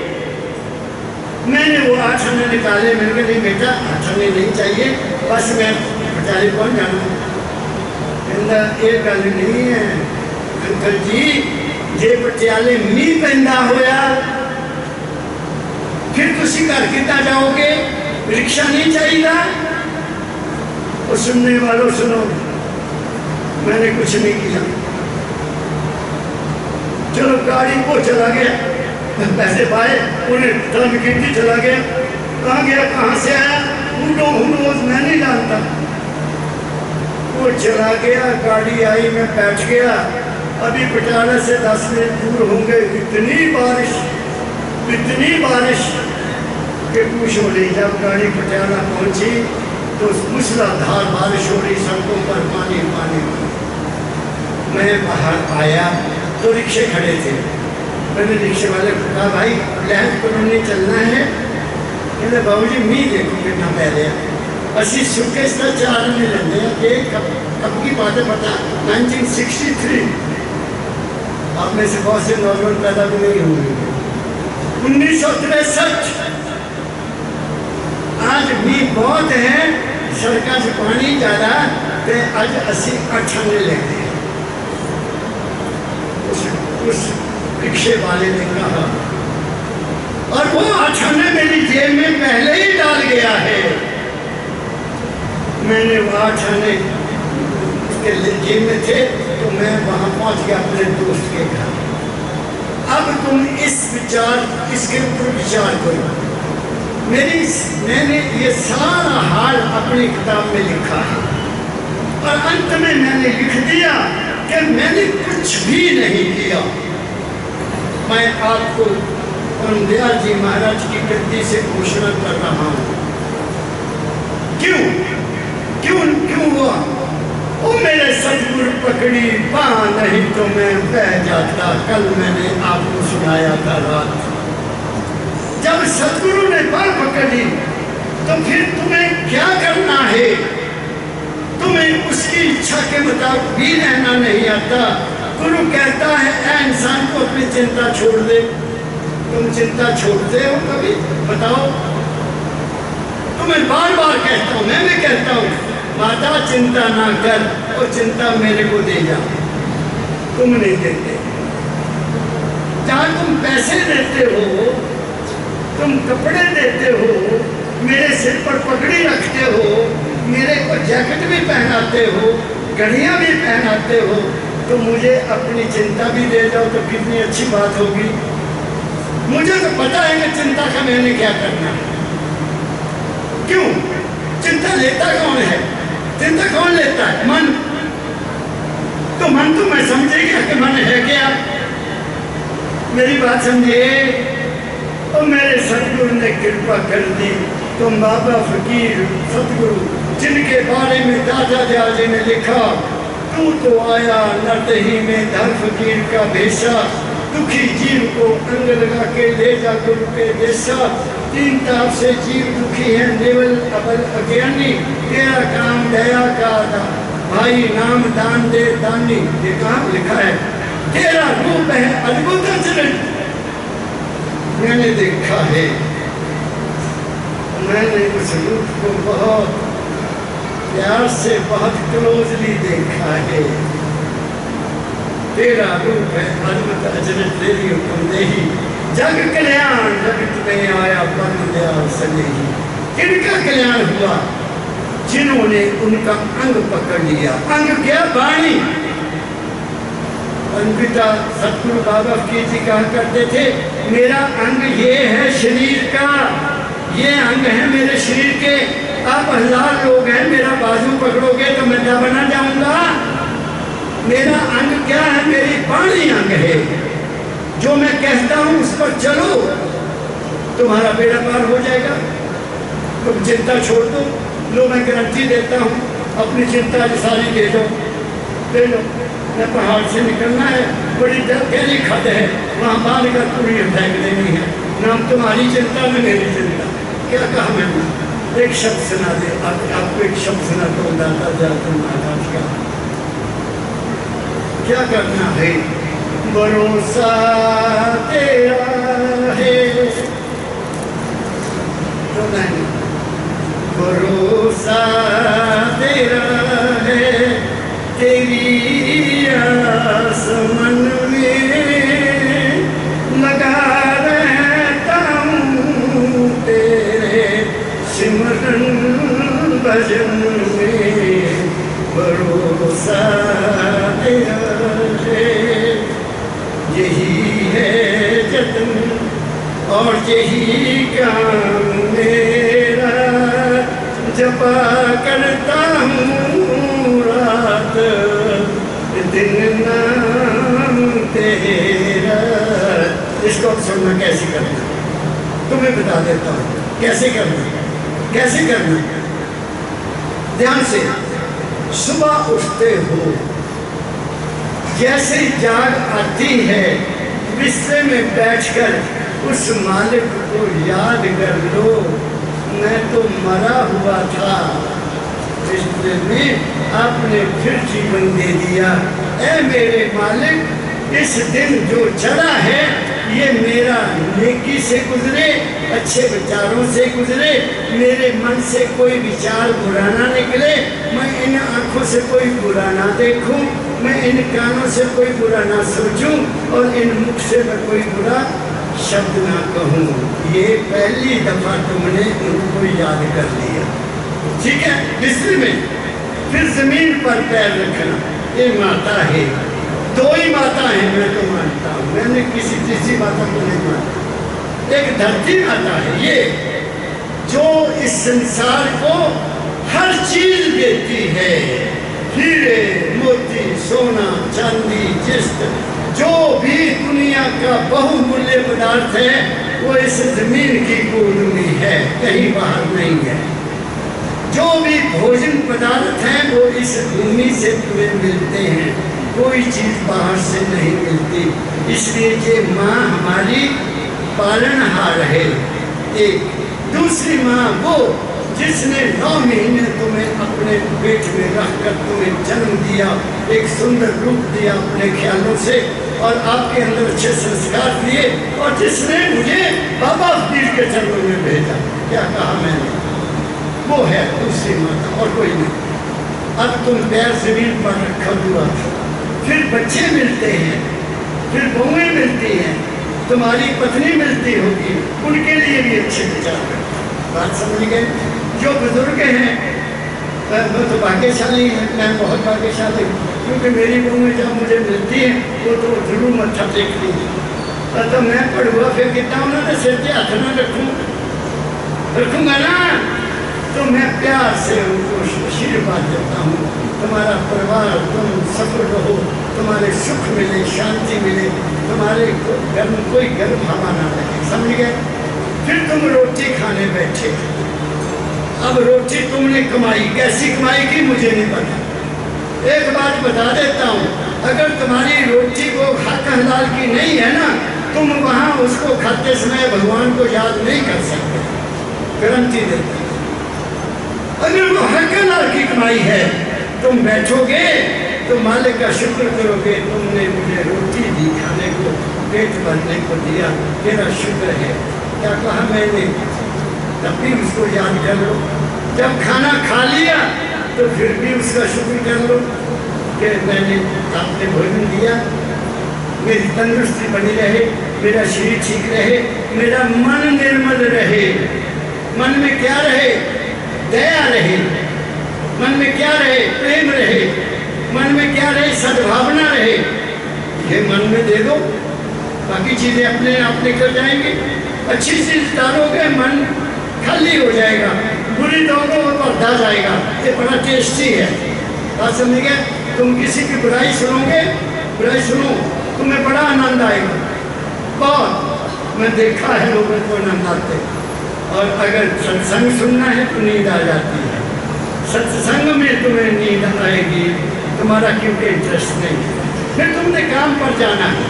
मैंने वो आठ आने निकाले, मैंने कहा नहीं बेटा आठ आने नहीं चाहिए, बस मैं पटियाले पहुँच जाना। एक गल नहीं है, अंकल जी जे पटियाले मीह पैंदा होया फिर तुसी घर कितना जाओगे, रिक्शा नहीं चाहिए? और सुनने वालों सुनो, मैंने कुछ नहीं किया, चलो गाड़ी को चला गया, पैसे पाए, उन्हें तलब की चला गया, कहाँ गया कहाँ से आया उनको मैं नहीं जानता। वो चला गया, गाड़ी आई, मैं बैठ गया, अभी पटियाला से दस मिनट दूर होंगे, इतनी बारिश इतनी बारिश कि पूछो नहीं। जब गाड़ी पटियाला पहुंची तो मूसलाधार बारिश हो रही, सड़कों पर पानी पानी। मैं बाहर आया तो रिक्शे खड़े थे, मैंने रिक्शे वाले को कहा भाई लहर कॉलोनी चलना है? कहते बाबू जी मीह देखो कितना पै रहा, असी सुखे इसका चार में लेंगे एक कब कब की बात है पता, नाइनटीन सिक्सटी थ्री। आप में से बहुत से नौजवान पैदा भी नहीं होंगे। उन्नीस सौ तिरसठ आज भी बहुत है, सड़क से पानी ज्यादा तो अज असी अठाने लेते हैं। उस, उस रिक्शे वाले ने कहा, और वो अठाने मेरी जेब में पहले ही डाल गया है। मैंने वो अठाने उसके जेब में थे तो मैं वहां पहुंच गया अपने दोस्त के घर। अब तुम इस विचार इसके ऊपर विचार करो। मेरी मैंने ये सारा हाल अपनी किताब में लिखा है और अंत में मैंने लिख दिया कि मैंने कुछ भी नहीं किया। मैं आपको दयाल जी महाराज की गद्दी से घोषणा कर रहा हूं। क्यों क्यों क्यों हुआ? ओ मेरे सतगुरु पकड़ी बाँ नहीं तो मैं बह जाता। कल मैंने आपको सुनाया था रात, जब सतगुरु ने बाँ पकड़ी तो फिर तुम्हें क्या करना है? तुम्हें उसकी इच्छा के मुताबिक भी रहना नहीं आता। गुरु कहता है ऐ इंसान को अपनी चिंता छोड़ दे। तुम चिंता छोड़ते हो कभी? बताओ। तुम्हें बार बार कहता हूं, मैं भी कहता हूं, माता चिंता ना कर और चिंता मेरे को दे जा। तुम नहीं देते। जहां तुम पैसे देते हो, तुम कपड़े देते हो, मेरे सिर पर पगड़ी रखते हो, मेरे को जैकेट भी पहनाते हो, घड़ियां भी पहनाते हो, तो मुझे अपनी चिंता भी दे जाओ तो कितनी अच्छी बात होगी। मुझे तो पता है कि चिंता का मैंने क्या करना है। क्यों? चिंता लेता कौन है? चिंता कौन लेता है? मन। तो मन तो मैं समझे गया कि मन है क्या। मेरी बात समझे। और मेरे सतगुरु ने कृपा कर दी। तो बाबा फकीर सतगुरु जिनके बारे में दादा दयाल जी ने लिखा, तू तो आया नरदही में धर फकीर का भेषा, दुखी जीव को अंग लगा के ले जा गुरु के देशा। तीन ताप से जीव दुखी है, नेवल अबल अज्ञानी, तेरा काम दया का भाई नाम दान दे दानी। ये कहाँ लिखा है? तेरा रूप है अद्भुत आचरण। मैंने देखा है, मैंने उस रूप को बहुत प्यार से बहुत क्लोजली देखा है। तेरा रूप है अद्भुत अजनत तेरी हुक्म देही, जग कल्याण जगत में आया बन दयाल सनेही। किनका कल्याण हुआ? जिन्होंने उनका अंग पकड़ लिया। अंग क्या? वाणी। पिता सतगुरु बाबा फकीर जी कहा करते थे, मेरा अंग ये है शरीर का, ये अंग है मेरे शरीर के। आप हजार लोग हैं, मेरा बाजू पकड़ोगे तो मैं क्या बना जाऊंगा? मेरा अंग क्या है? मेरी वाणी अंग है। जो मैं कहता हूं उस पर चलो, तुम्हारा बेड़ा पार हो जाएगा। तुम चिंता छोड़ दो। लो मैं गारंटी देता हूं, अपनी चिंता सारी दे दो, ले लो। मैं पहाड़ से निकलना है, बड़ी गहरी खद है, वहाँ बाल का पूरी फेंक देनी है। नाम तुम्हारी चिंता में मेरी चिंता। क्या कहा मैंने? एक शब्द सुना दे आप, आपको एक शब्द सुना तो दाता जाता महाराज का क्या करना है? भरोसा तेरा है तो नहीं, भरोसा तेरा है, तेरी आसमां भजन में भरोसा तेरा है, यही है जतन और यही काम मेरा, जपा करता हूँ रात दिन नाम तेरा। इसको अब सुनना कैसे करना, तुम्हें बता देता हूँ कैसे करना, कैसे करना। ध्यान से, सुबह उठते हो, जैसे जाग आती है, बिस्तर में बैठकर उस मालिक को याद कर लो, मैं तो मरा हुआ था, बिस्तर में आपने फिर जीवन दे दिया। ऐ मेरे मालिक, इस दिन जो चला है ये मेरा नेकी से गुजरे, अच्छे विचारों से गुजरे, मेरे मन से कोई विचार बुरा ना निकले, मैं इन आँखों से कोई बुरा ना देखूं, मैं इन कानों से कोई बुरा ना सोचूं और इन मुख से मैं कोई बुरा शब्द ना कहूं। ये पहली दफा तुमने उनको याद कर लिया, ठीक है। बिस्तर में फिर जमीन पर पैर रखना, ये माता है, दो ही माता है मैं तो मानता हूँ, मैंने किसी तीसरी माता को नहीं मानता। एक धरती माता है ये, जो इस संसार को हर चीज देती है, हीरे मोती सोना चांदी जिस्त, जो भी दुनिया का बहुमूल्य पदार्थ है वो इस जमीन की गोद में है, कहीं बाहर नहीं है। जो भी भोजन पदार्थ हैं वो इस भूमि से तुम्हें मिलते हैं, कोई चीज बाहर से नहीं मिलती। इसलिए ये माँ हमारी पालनहार है। एक दूसरी माँ वो जिसने नौ महीने तुम्हें अपने पेट में रखकर तुम्हें जन्म दिया, एक सुंदर रूप दिया अपने ख्यालों से और आपके अंदर अच्छे संस्कार दिए, और जिसने मुझे बाबा फकीर के चरणों में भेजा। क्या कहा मैंने? वो है दूसरी माता और कोई नहीं। अब तुम पैर जमीन पर रखा हुआ था, फिर बच्चे मिलते हैं, फिर बहुएं मिलती हैं, तुम्हारी पत्नी मिलती होगी, उनके लिए भी अच्छे विचार करते। बात समझ गए? जो बुजुर्ग हैं वो तो भाग्यशाली हैं, मैं बहुत भाग्यशाली हूँ, क्योंकि मेरी बहुएं जब मुझे मिलती है वो तो जरूर मत्था टेकती है। तो मैं पढ़ुआ फिर कितना उन्होंने सिर के हाथ में रखूँ रखूँगा ना, तो मैं प्यार से उनको आशीर्वाद देता हूँ, तुम्हारा परिवार तुम सफल रहो, तुम्हारे सुख मिले, शांति मिले, तुम्हारे घर में कोई गर्भ हवा ना लगे। समझ गए? फिर तुम रोटी खाने बैठे, अब रोटी तुमने कमाई, कैसी कमाई की मुझे नहीं पता। एक बात बता देता हूँ, अगर तुम्हारी रोटी को हक हलाल की नहीं है ना, तुम वहाँ उसको खाते समय भगवान को याद नहीं कर सकते, गारंटी देता। अगर वो हक हलाल की कमाई है, तुम बैठोगे तो मालिक का शुक्र करोगे, तुमने मुझे रोटी दी खाने को, पेट भरने को दिया, तेरा शुक्र है। क्या कहा मैंने? तब भी उसको याद कर लो। जब खाना खा लिया तो फिर भी उसका शुक्र कर लो कि मैंने आपने भोजन दिया, मेरी तंदुरुस्ती बनी रहे, मेरा शरीर ठीक रहे, मेरा मन निर्मल रहे। मन में क्या रहे? दया रहे। मन में क्या रहे? प्रेम रहे। मन में क्या रहे? सद्भावना रहे। ये मन में दे दो, बाकी चीजें अपने आप निकल जाएंगी। अच्छी चीज डालोगे मन खाली हो जाएगा, बुरी दोगे वो बढ़ता जाएगा। ये बड़ा टेस्टी है, बात समझ गए? तुम किसी की बुराई सुनोगे, बुराई सुनो, तुम्हें बड़ा आनंद आएगा बहुत। मैं देखा है लोगों को आनंद आते। और अगर सत्संग सुनना है तो नींद आ जाती है। सत्संग में तुम्हें नींद आएगी, तुम्हारा क्योंकि इंटरेस्ट नहीं। फिर तुमने काम पर जाना है।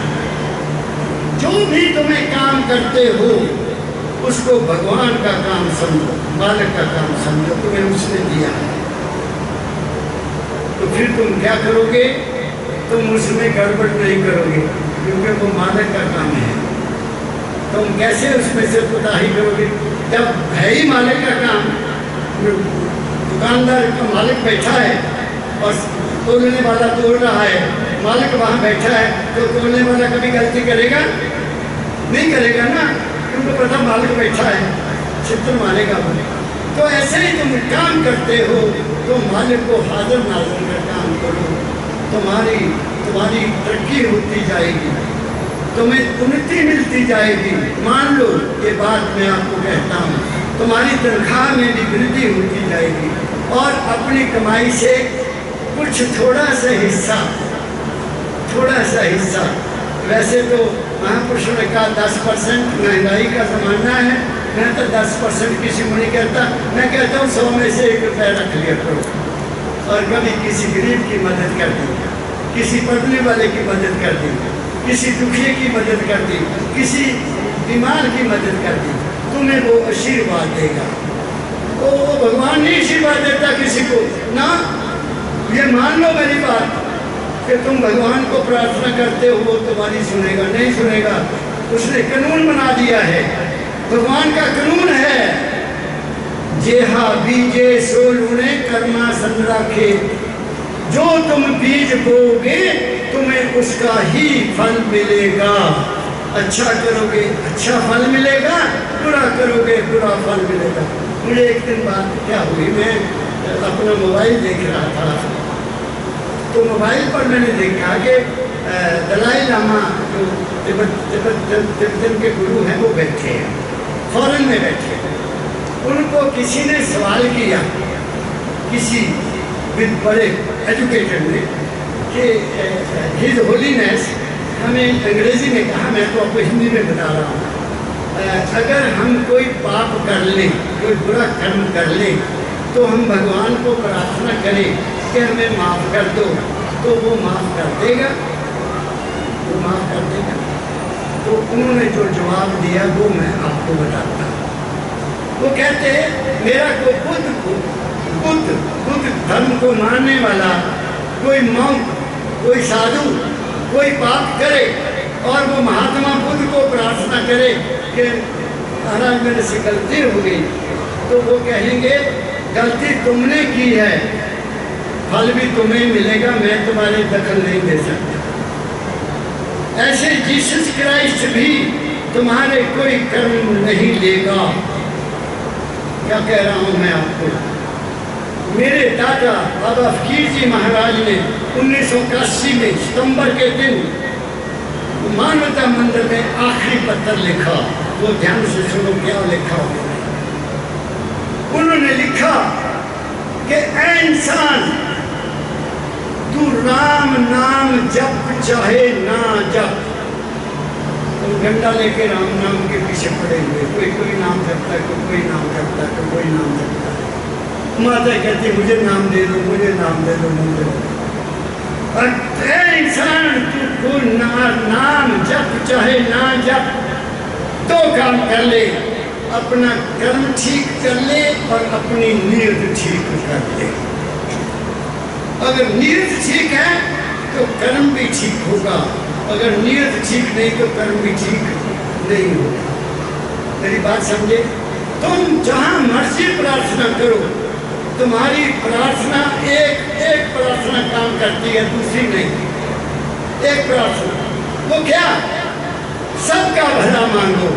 जो भी तुम्हें काम करते हो उसको भगवान का काम समझो, मालिक का काम समझो, तुम्हें उसने दिया है। तो फिर तुम क्या करोगे? तुम उसमें गड़बड़ नहीं करोगे, क्योंकि वो मालिक का काम है। तुम कैसे उसमें से कोताही करोगे जब है ही मालिक का काम? दुकानदार का मालिक बैठा है और तोलने वाला तोल रहा है, मालिक वहाँ बैठा है, तो तोलने वाला कभी गलती करेगा? नहीं करेगा ना, क्योंकि पता मालिक बैठा है, चित्र मारेगा बोले। तो ऐसे ही तुम काम करते हो तो मालिक को हाजिर नाजिर का काम करो, तुम्हारी तुम्हारी तरक्की होती जाएगी, तुम्हें उन्नति मिलती जाएगी। मान लो ये बात मैं आपको कहता हूँ, तुम्हारी तनख्वाह में भी वृद्धि होती जाएगी और अपनी कमाई से कुछ थोड़ा सा हिस्सा थोड़ा सा हिस्सा वैसे तो महापुरुषों ने कहा दस परसेंट महंगाई का ज़माना है, मैं तो दस परसेंट किसी को नहीं कहता, मैं कहता हूँ सौ में से एक रुपया रख लिया करो और कभी किसी गरीब की मदद कर दी, किसी पढ़ने वाले की मदद कर दी, किसी दुखिए की मदद कर दी, किसी बीमार की मदद कर दी, तुम्हें वो आशीर्वाद देगा। वो भगवान नहीं आशीर्वाद देता किसी को ना। ये मान लो मेरी बात कि तुम भगवान को प्रार्थना करते हो वो तुम्हारी सुनेगा नहीं सुनेगा, उसने कानून बना दिया है, भगवान का कानून है, जेहा बीजे सो लूने कर्मा संराखे, जो तुम बीज बोगे तुम्हें उसका ही फल मिलेगा। अच्छा करोगे अच्छा फल मिलेगा, बुरा करोगे बुरा फल मिलेगा। मुझे एक दिन बात क्या हुई, मैं अपना मोबाइल देख रहा था तो मोबाइल पर मैंने देखा कि दलाई लामा जो तिब्बत तिब्बतन के गुरु हैं वो बैठे हैं, फॉरेन में बैठे हैं। उनको किसी ने सवाल किया, किसी बड़े एजुकेटेड ने, कि हिज होलीनेस हमें अंग्रेजी में कहा, मैं तो आपको हिंदी में बता रहा हूँ, अगर हम कोई पाप कर लें, कोई बुरा कर्म कर लें तो हम भगवान को प्रार्थना करें कि हमें माफ़ कर दो, तो वो माफ़ कर देगा, वो माफ़ कर देगा। तो उन्होंने जो जवाब दिया वो मैं आपको बताता हूँ। वो कहते मेरा कोई बुद्ध बुद्ध बुद्ध धर्म को मानने वाला कोई मॉन्क, कोई साधु कोई पाप करे और वो महात्मा बुद्ध को प्रार्थना करे कि महाराज मेरे से गलती हो गई, तो वो कहेंगे गलती तुमने की है, फल भी तुम्हें मिलेगा, मैं तुम्हारे दखल नहीं दे सकता। ऐसे जीसस क्राइस्ट भी तुम्हारे कोई कर्म नहीं लेगा। क्या कह रहा हूँ मैं आपको, मेरे दादा बाबा फकीर जी महाराज ने उन्नीस सौ इक्यासी में सितंबर के दिन मानवता मंदिर में आखिरी पत्र लिखा, वो ध्यान से सुनो क्या लिखा। उन्होंने लिखा कि ऐ इंसान, तू राम नाम जप चाहे ना जप। तो घंटा लेके राम नाम के पीछे पड़े हुए, कोई कोई नाम जपता है, कोई कोई नाम जपता है, कोई नाम जपता है। माता कहती मुझे नाम दे दो, मुझे नाम दे दो, मुझे। और ऐ इंसान, तू ना, नाम जप चाहे ना जप, दो काम कर ले, अपना कर्म ठीक कर ले और अपनी नीयत ठीक कर ले। अगर नीयत ठीक है तो कर्म भी ठीक होगा, अगर नीयत ठीक नहीं तो कर्म भी ठीक नहीं होगा। मेरी बात समझे? तुम जहाँ मर्जी प्रार्थना करो, तुम्हारी प्रार्थना एक एक प्रार्थना काम करती है, दूसरी नहीं। एक प्रार्थना वो क्या, सबका भला मांगो,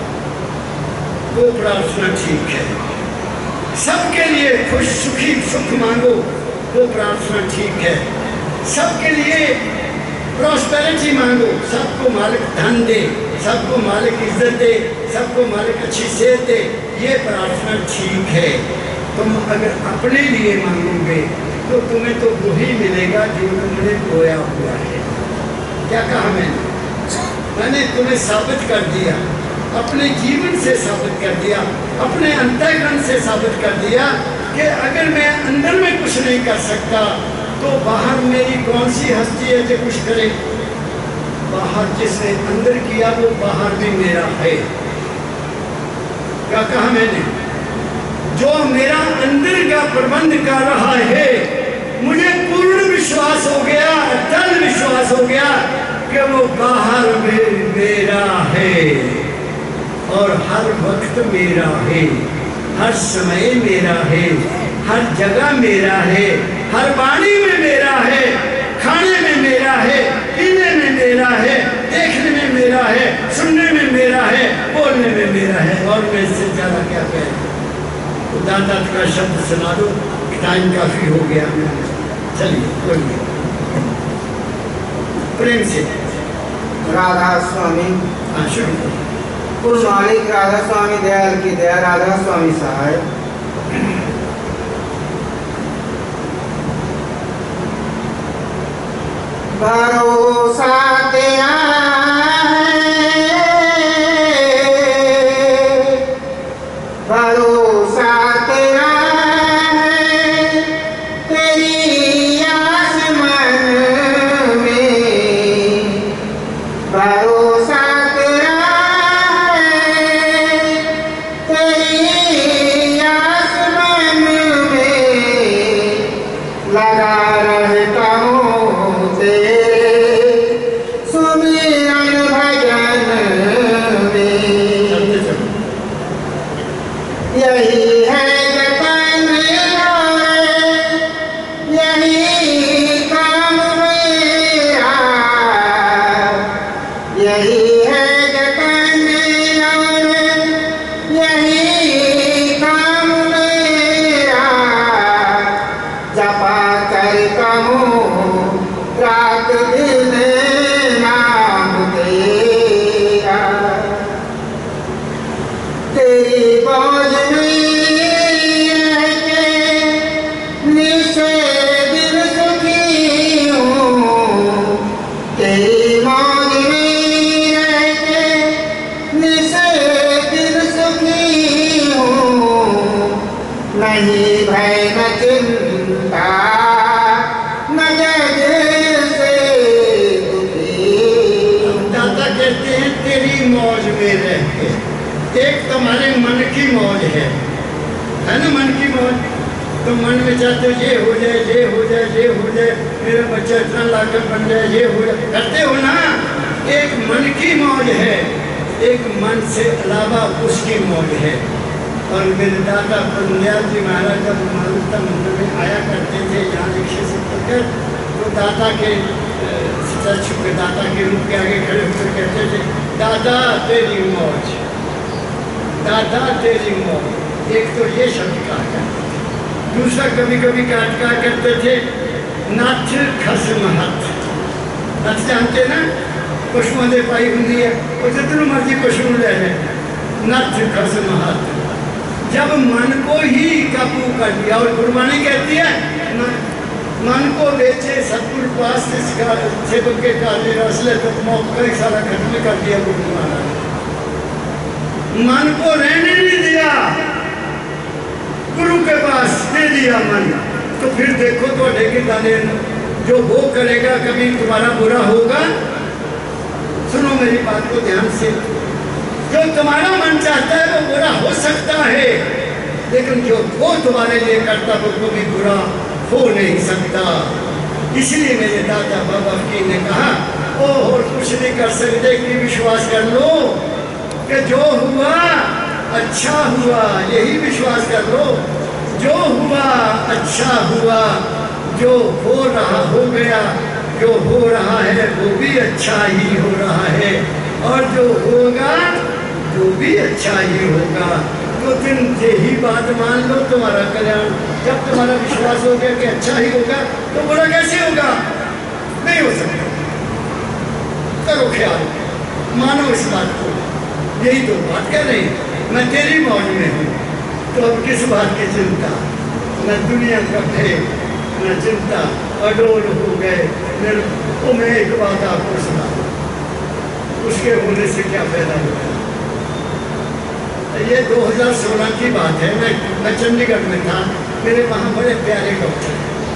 वो प्रार्थना ठीक है। सबके लिए खुश सुखी सुख मांगो, वो प्रार्थना ठीक है। सबके लिए प्रॉस्पेरिटी मांगो, सबको मालिक धन दे, सबको मालिक इज्जत दे, सबको मालिक अच्छी सेहत दे, ये प्रार्थना ठीक है। तुम अगर अपने लिए मांगोगे तो तुम्हें तो वही मिलेगा जो तुमने बोया हुआ है। क्या कहा मैंने? मैंने तुम्हें साबित कर दिया, अपने जीवन से साबित कर दिया, अपने अंतःकरण से साबित कर दिया कि अगर मैं अंदर में कुछ नहीं कर सकता तो बाहर मेरी कौन सी हस्ती है जो कुछ करे। बाहर जिसने अंदर किया वो बाहर भी मेरा है। क्या कहा मैंने? जो मेरा अंदर का प्रबंध कर रहा है, मुझे पूर्ण विश्वास हो गया, अटल विश्वास हो गया कि वो बाहर में मेरा है और हर वक्त मेरा है, हर समय मेरा है, हर जगह मेरा है, हर वाणी में मेरा है, खाने में मेरा है, पीने में मेरा है, देखने में मेरा है, सुनने में मेरा है, बोलने में मेरा है। और मैं इससे ज़्यादा क्या कहें? तो दादा का शब्द सुना दो, टाइम काफ़ी हो गया। चलिए बोलिए प्रेम से। राधा स्वामी। हाँ शुरू। कुल मालिक राधा स्वामी दयाल की दया, राधा स्वामी सहाय। भरोसा तेरा भरोसा तेरा है, तेरी आस मन में भरोसा तेरा है, तेरी आस मन में लगा रहता हूँ तेरे सुमिरन भजन में। यही है जतन और यही काम मेरा, यही है जतन और यही काम मेरा। जपा करता हूँ रात दिन नाम तेरा, तेरी मौज में रह के निशे दिन सुखी हूँ, तेरी मौज में रह के निशे दिन सुखी हूँ। नहीं भय न चिंता न जग से दुखी। दादा कहते हैं तेरी मौज में रह के, एक तुम्हारे मन की मौज है, है ना मन की मौज। तो मन में चाहते हो ये हो जाए, ये हो जाए, ये हो जाए, मेरा बच्चा इतना लाकर बन जाए, ये हो जाए, करते हो ना। एक मन की मौज है, एक मन से अलावा उसकी मौज है। और मेरे दादा प्रभुदयाल जी महाराज जब मानवता मंदिर में आया करते थे यहाँ रिक्शे से पकड़, तो दादा के सच के दादा के रूप के आगे खड़े होकर कहते थे, दादा तेरी मौज, दादा तेरी मौज। एक तो ये शब्द कहा करते थे। दूसरा कभी कभी काट कहा करते थे, नथ खसम हथ। नथ जानते ना, पशुओं दे पाई होंगी है, वो जितने मर्जी पशु ले लें, नथ खसम हथ। जब मन को ही काबू कर दिया, और गुरबाणी कहती है मन को बेचे सतगुरु पास सेवक के कार्य रसले तो मौका ही सारा खत्म कर दिया गुरु महाराज। मन को रहने नहीं दिया, गुरु के पास दे दिया मन। तो फिर देखो तो ढेके दाने जो वो करेगा कभी तुम्हारा बुरा होगा। सुनो मेरी बात को ध्यान से, जो तुम्हारा मन चाहता है वो बुरा हो सकता है, लेकिन जो वो तुम्हारे लिए करता वो कभी बुरा हो नहीं सकता। इसलिए मेरे दादा बाबा की ने कहा, ओ और कुछ नहीं कर सकते कि विश्वास कर लो कि जो हुआ अच्छा हुआ, यही विश्वास कर लो। जो हुआ अच्छा हुआ, जो हो रहा हो गया, जो हो रहा है वो भी अच्छा ही हो रहा है, और जो होगा वो भी अच्छा ही होगा। तो तुम यही बात मान लो, तुम्हारा कल्याण। जब तुम्हारा विश्वास हो गया कि अच्छा ही होगा, तो बुरा कैसे होगा? नहीं हो सकता। करो ख्याल, मानो इस बात को। यही तो बात कह रही, मैं तेरी मौज में हूँ, तो अब किस बात की चिंता? न दुनिया का भय न चिंता, अडोल हो गए। तो मैं एक बात आपको सुना, उसके होने से क्या फायदा होगा? ये दो हज़ार सोलह की बात है। मैं मैं चंडीगढ़ में था, मेरे वहाँ बड़े प्यारे डॉक्टर,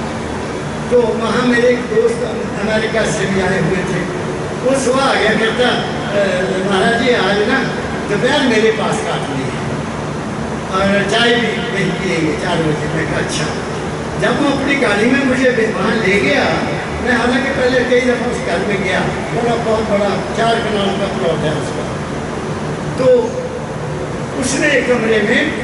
तो वहाँ मेरे एक दोस्त अमेरिका से भी आए हुए थे। वो सुबह आ गया, कहता महाराज जी आज ना दोपहर मेरे पास काटनी है और चाय भी नहीं पिएंगे चार बजे। मैं कहा अच्छा। जब वो अपनी गाड़ी में मुझे वहाँ ले गया, मैं हालांकि पहले कई दफ़ा उस घर में गया, बड़ा बहुत बड़ा चार कनाल का प्लॉट है उसका। तो उसने कमरे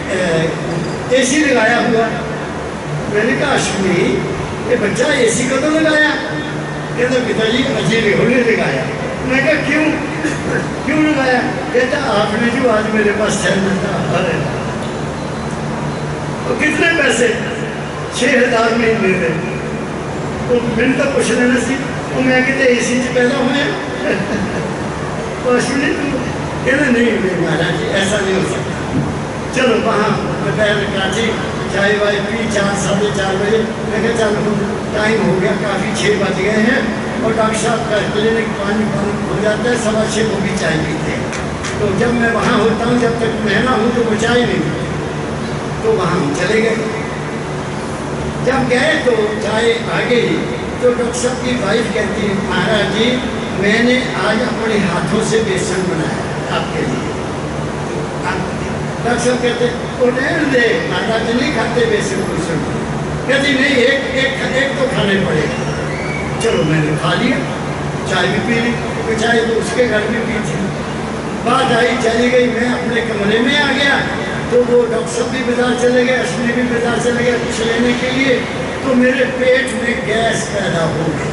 में एसी लगाया हुआ। मैंने कहा अश्विनी ये बच्चा एसी का तो लगाया? कहता पिताजी अजय रेहू ने लगाया। मैं कहा क्यों क्यों लगाया? कहता आपने जो आज मेरे पास चैनल था, अरे तो कितने पैसे? छः हज़ार महीने दे। तो मैंने तो पुछ लेना सी, तो मैं कितने ए सी च पैदा हुए तो अश्विनी तुम कहते नहीं नहीं महाराज जी ऐसा नहीं हो सकता। चलो वहाँ दोपहर काटी, चाय वाय पी, चार साढ़े चार बजे। मैं कहा चलो टाइम हो गया, काफ़ी छः बज गए हैं और डॉक्टर साहब का क्लिनिक पानी बंद हो जाता है, सवा छः को भी चाय पीते हैं। तो जब मैं वहाँ होता हूँ, जब तक महना हूँ तो वो चाय नहीं पीते। तो वहाँ हम चले गए। जब गए तो चाय आ गई तो डॉक्टर साहब की वाइफ कहती है महाराज जी मैंने आज अपने हाथों से बेसन बनाया आपके लिए। डॉक्टर साहब कहते वो नहीं दे महाराज जी नहीं खाते बेसन बेसन। कहती नहीं एक एक एक तो खाने पड़ेगा। चलो मैंने खा लिया, चाय भी पी ली, तो चाय तो उसके घर में पी थी। बात आई चली गई, मैं अपने कमरे में आ गया तो वो डॉक्टर साहब भी बाजार चले गए, अश्विनी भी बाजार चले गए कुछ लेने के लिए। तो मेरे पेट में गैस पैदा हो गई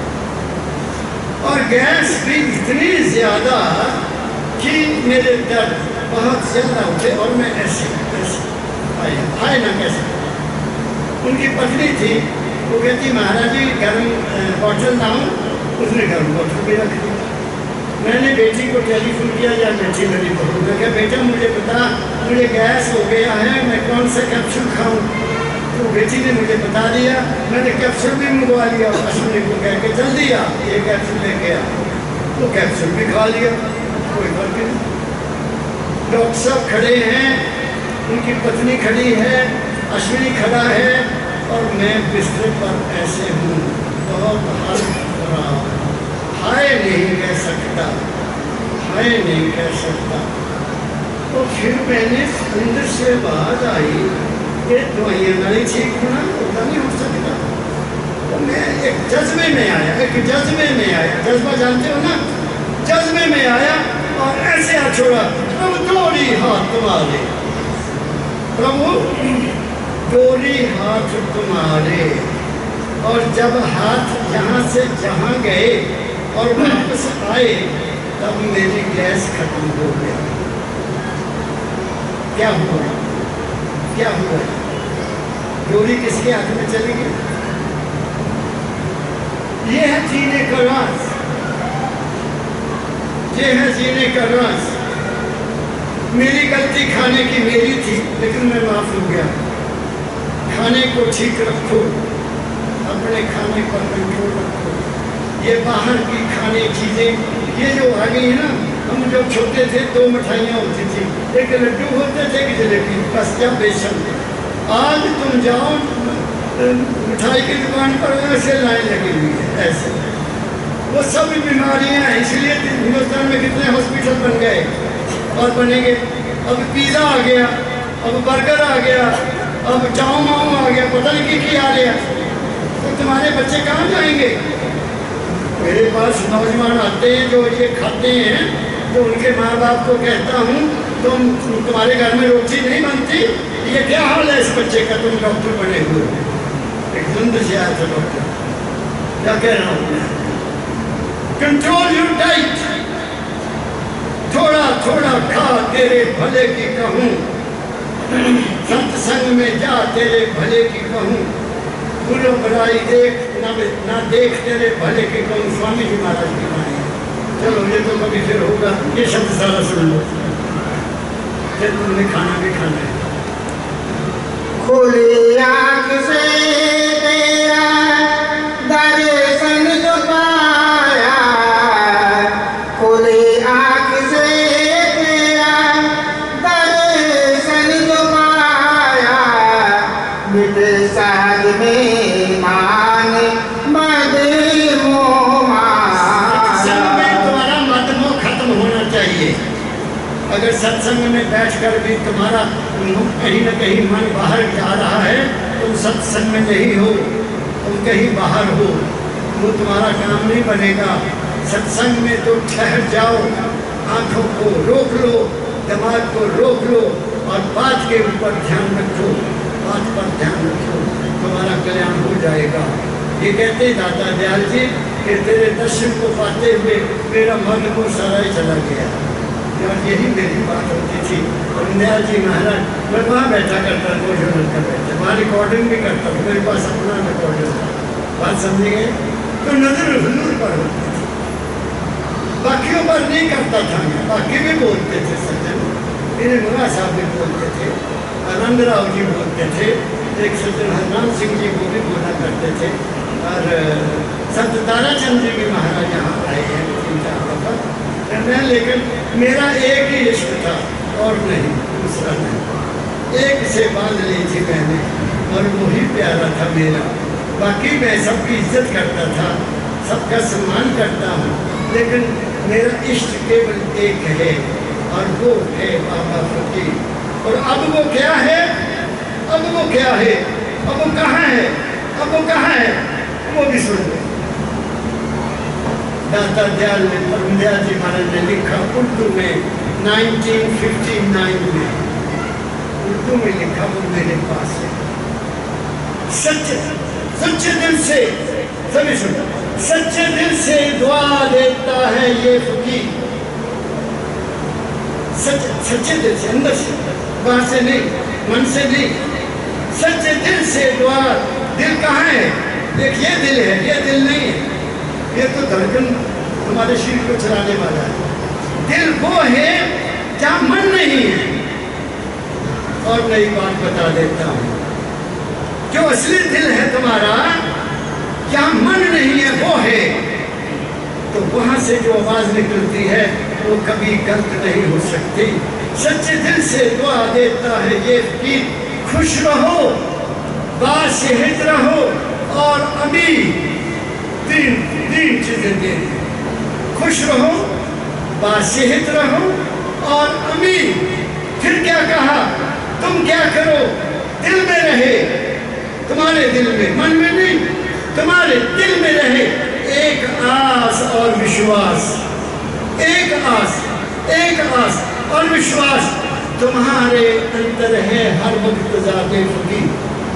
और गैस भी इतनी ज़्यादा कि मेरे दर्द बहुत ज़्यादा उठे और मैं ऐसे ऐसे आए आए ना कैसे। उनकी पत्नी थी, वो कहती महाराज जी गर्म बॉटल लाऊं, उसने गर्म बॉटल भी रख दी। मैंने बेटी को टेलीफोन किया या बेटी मेरी बहू, मैं कहा बेटा मुझे बता मुझे गैस हो गया है, मैं कौन सा कैप्सूल खाऊं? तो बेटी ने मुझे बता दिया। मैंने कैप्सूल भी मंगवा लिया, अश्विनी को कह के जल्दी आ ये कैप्सूल लेके आ। तो कैप्सूल भी खा लिया, कोई फर्क नहीं। डॉक्टर साहब खड़े हैं, उनकी पत्नी खड़ी है, अश्विनी खड़ा है और मैं बिस्तर पर ऐसे हूँ, बहुत हालत खराब, हाय नहीं कह सकता, हाय नहीं कह सकता। तो फिर मैंने अंदर से बात आई ये दवाइयाँ नहीं ठीक होना होता नहीं हो सकता। तो मैं एक जज्बे में आया, एक जज्बे में आया, जज्बा जानते हो ना, जज्बे में आया और ऐसे हाथ छोड़ा, प्रभु दौड़ी हाथ तुम्हारे, प्रभु दौड़ी हाथ तुम्हारे। और जब हाथ यहाँ से जहाँ गए और वापस आए तब मेरी गैस खत्म हो गया। क्या हुआ? क्या हुआ? डोरी किसके हाथ में चली गई? ये है जीने का राज, ये है जीने का राज। मेरी गलती खाने की मेरी थी, लेकिन मैं माफ हो गया। खाने को ठीक रखो, अपने खाने पर कंट्रोल रखो। ये बाहर की खाने चीजें ये जो आ गई है ना, हम जब छोटे थे दो मिठाइयाँ होती थी, एक लड्डू होते थे कि जलेबी, बस या बेसन। आज तुम जाओ मिठाई की दुकान पर वैसे लाइन लगी हुई है ऐसे। वो सब बीमारियाँ हैं, इसलिए हिंदुस्तान में कितने हॉस्पिटल बन गए और बनेंगे। अब पिज़्ज़ा आ गया, अब बर्गर आ गया, अब चाऊ माऊ आ गया, पता नहीं की आ गया। तो तुम्हारे बच्चे कहाँ जाएंगे? मेरे पास नौजवान आते हैं जो ये खाते हैं, तो उनके माँ बाप को कहता हूँ तुम तुम्हारे घर में रोटी नहीं बनती, ये क्या हाल है इस बच्चे का, तुम डॉक्टर बने हुए। एक धुंध से आया था डॉक्टर, क्या कह रहा हूँ मैं, कंट्रोल योर डाइट, थोड़ा थोड़ा खा तेरे भले की कहूँ, सत्संग में जा तेरे भले की कहूँ, बुरो बुराई देख ना, ना देख तेरे भले की कहूँ। स्वामी जी महाराज की वाणी। चलो ये तो कभी फिर होगा, ये शब्द सारा सुन लो, फिर तुमने खाना भी खाना है। खुली आँख से तेरा दर्शन जो पाया, खुली आँख से तेरा दर्शन जो पाया, मिट साध में मान मद मोह माया। सत्संग में तुम्हारा मद मोह खत्म होना चाहिए। अगर सत्संग में बैठकर भी तुम्हारा कहीं न कहीं मन बाहर जा रहा है, तुम सत्संग में नहीं हो, तुम कहीं बाहर हो, वो तुम्हारा काम नहीं बनेगा। सत्संग में तो ठहर जाओ, आंखों को रोक लो, दिमाग को रोक लो और बात के ऊपर ध्यान रखो, बात पर ध्यान रखो, तुम्हारा कल्याण हो जाएगा। ये कहते दाता दयाल जी कि तेरे दर्शन को पाते हुए मेरा मन को सारा ही चला गया। और यही मेरी बात होती थी। और दयाल जी महाराज, मैं वहाँ बैठा करता भोजन कर बैठा, वहाँ रिकॉर्डिंग भी करता हूँ, मेरे पास अपना रिकॉर्डिंग था। बात समझ गए? तो नजर हुजूर पर होती थी, बाकियों पर नहीं करता था मैं। बाकी भी बोलते थे सज्जन, मेरे मुला साहब भी बोलते थे, आनंद राव जी बोलते थे, एक सज्जन हरनाम सिंह जी वो भी बोला करते थे, और संत ताराचंद जी भी महाराज यहाँ आए हैं तीन चार दफा। मैं लेकिन मेरा एक ही इश्क था और नहीं, दूसरा नहीं। एक से बांध ली थी मैंने और वही प्यारा था मेरा। बाकी मैं सबकी इज्जत करता था, सबका सम्मान करता हूँ, लेकिन मेरा इश्क केवल एक है और वो है बाबा फकीर। और अब वो क्या है? अब वो क्या है? अब वो कहाँ है? अब वो कहाँ है? वो भी सुन लो। दाता दयाल ने परम दयाल जी महाराज ने लिखा उर्दू में नाइनटीन फिफ्टी नाइन में, उर्दू में लिखा, वो मेरे पास है। सच्चे सच्चे दिल से, सभी सुनो, सच्चे दिल से दुआ देता है ये फकीर। सच सच्चे दिल से, अंदर से, बाहर से नहीं, मन से नहीं, सच्चे दिल से दुआ। दिल कहाँ है? एक ये दिल है, ये दिल नहीं है, ये तो धड़कन हमारे शरीर को चलाने वाला है। दिल वो है जहाँ मन नहीं है। और नई बात बता देता हूँ, जो असली दिल है तुम्हारा, जहाँ मन नहीं है वो है, तो वहां से जो आवाज निकलती है वो कभी गलत नहीं हो सकती। सच्चे दिल से दुआ देता है ये कि खुश रहो, बासेहत रहो और अभी तीन तीन चीजें दे, खुश रहो, बासेहत रहो और अमीर। फिर क्या कहा? तुम क्या करो? दिल में रहे, तुम्हारे दिल में, मन में नहीं, तुम्हारे दिल में रहे एक आस और विश्वास, एक आस, एक आस और विश्वास तुम्हारे अंदर है हर वक्त ज़ाते फकीर।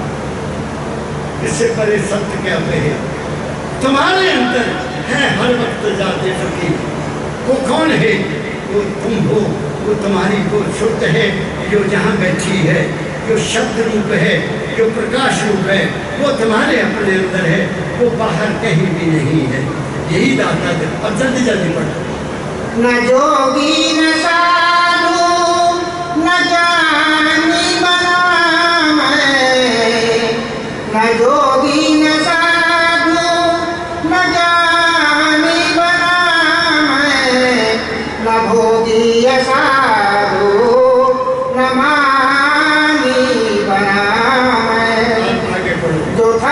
इससे परे संत क्या कहे? तुम्हारे अंदर है हर वक्त ज़ाते फकीर। वो कौन है? वो तुम हो, वो तुम्हारी वो शुद्ध है जो जहाँ बैठी है, जो शब्द रूप है, जो प्रकाश रूप है, वो तुम्हारे अपने अंदर है, वो बाहर कहीं भी नहीं है। यही दाता है। अब जल्दी जल्दी पढ़ो। न जोगी न साधु न ज्ञानी बना मैं, न जोगी न साधु न ज्ञानी बना मैं, न भोगी साधु न मानी बना मैं। जो था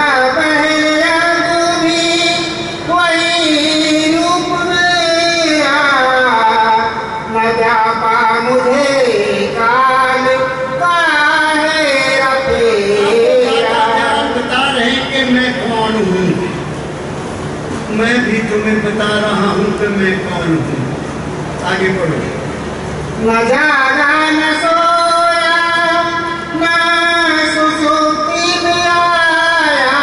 मैं भी तुम्हें बता रहा हूँ कि मैं कौन हूँ। आगे पढ़ो। न जागा न सोया न सुसुप्ति में आया,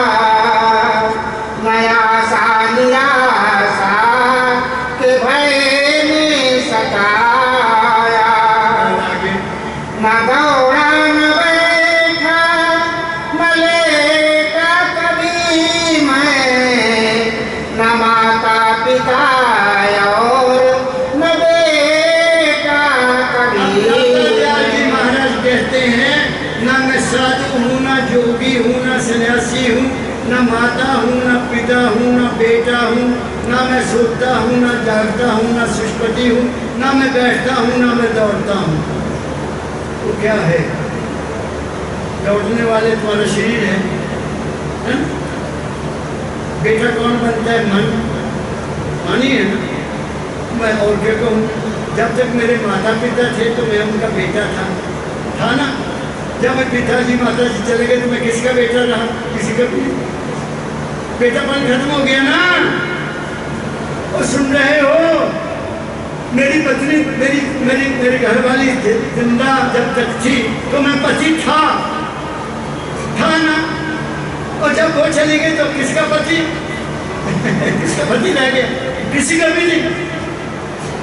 न आशा निराशा के भय में सताया, न दौड़ा न बैठा न लेटा कभी मैं, न माता पिता और न बेटा कभी। महाराज कहते हैं न मैं साधु हूँ, न जोगी हूँ, न सन्यासी हूँ, न माता हूँ, न पिता हूँ, न बेटा हूँ, न मैं सोता हूँ, न जागता हूँ, न सुष्पति हूँ, न मैं बैठता हूँ, न मैं दौड़ता हूँ। वो क्या है? दौड़ने वाले तुम्हारा शरीर है, है? बेटा कौन बनता है? मन, मन ही है ना। मैं और क्या कहूँ? जब तक मेरे माता पिता थे तो मैं उनका बेटा था, था ना। जब मैं पिताजी माता जी चले गए तो मैं किसका बेटा रहा? किसी का भी बेटापन खत्म हो गया ना। और सुन रहे हो, मेरी पत्नी, मेरी मेरी मेरी घरवाली जिंदा जब तक थी तो मैं पति था, था ना। और जब वो चली गई तो किसका पति किसका पति रह गया? किसी का भी नहीं।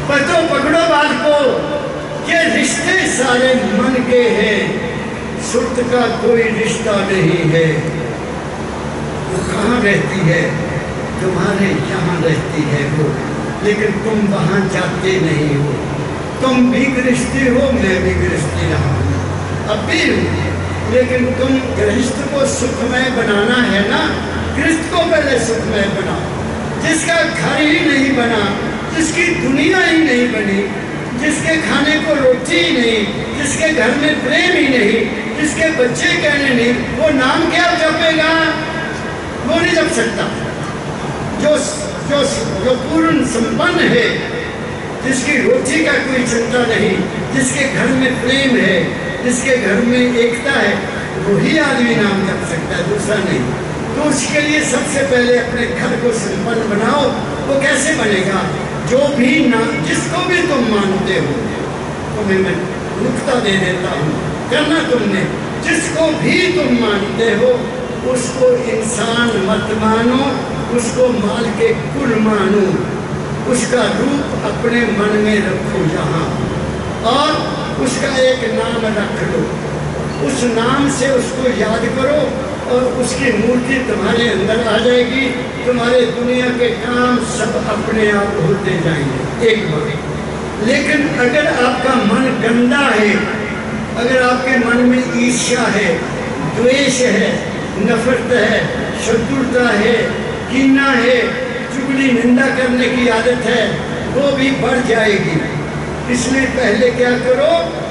पर तो पकड़ो बात को, ये रिश्ते सारे मन के हैं, सुर्त का कोई रिश्ता नहीं है। वो कहाँ रहती है? तुम्हारे यहाँ रहती है वो, लेकिन तुम वहाँ जाते नहीं हो। तुम भी गृहस्थी हो, मैं भी गृहस्थी रहा हूँ, अब भी हूँ, लेकिन तुम गृहस्थ को सुखमय बनाना है ना, गृहस्थ को पहले सुखमय बनाओ। जिसका घर ही नहीं बना, जिसकी दुनिया ही नहीं बनी, जिसके खाने को रोटी ही नहीं, जिसके घर में प्रेम ही नहीं, जिसके बच्चे कहने नहीं, वो नाम क्या जपेगा? वो नहीं जप सकता। जो जो जो पूर्ण संपन्न है, जिसकी रोटी का कोई चिंता नहीं, जिसके घर में प्रेम है, जिसके घर में एकता है, वही आदमी नाम जप सकता है, दूसरा नहीं। तो उसके लिए सबसे पहले अपने घर को संपन्न बनाओ। वो कैसे बनेगा? जो भी ना, जिसको भी तुम मानते हो, तुम्हें मैं नुक्ता दे देता हूँ, करना तुमने, जिसको भी तुम मानते हो उसको इंसान मत मानो, उसको माल के कुल मानो, उसका रूप अपने मन में रखो जहाँ, और उसका एक नाम रख लो, उस नाम से उसको याद करो और उसकी मूर्ति तुम्हारे अंदर आ जाएगी। तुम्हारे दुनिया के काम सब अपने आप होते जाएंगे एक बार। लेकिन अगर आपका मन गंदा है, अगर आपके मन में ईर्ष्या है, द्वेष है, नफरत है, शत्रुता है, कीना है, चुगली निंदा करने की आदत है, वो भी बढ़ जाएगी। इसलिए पहले क्या करो?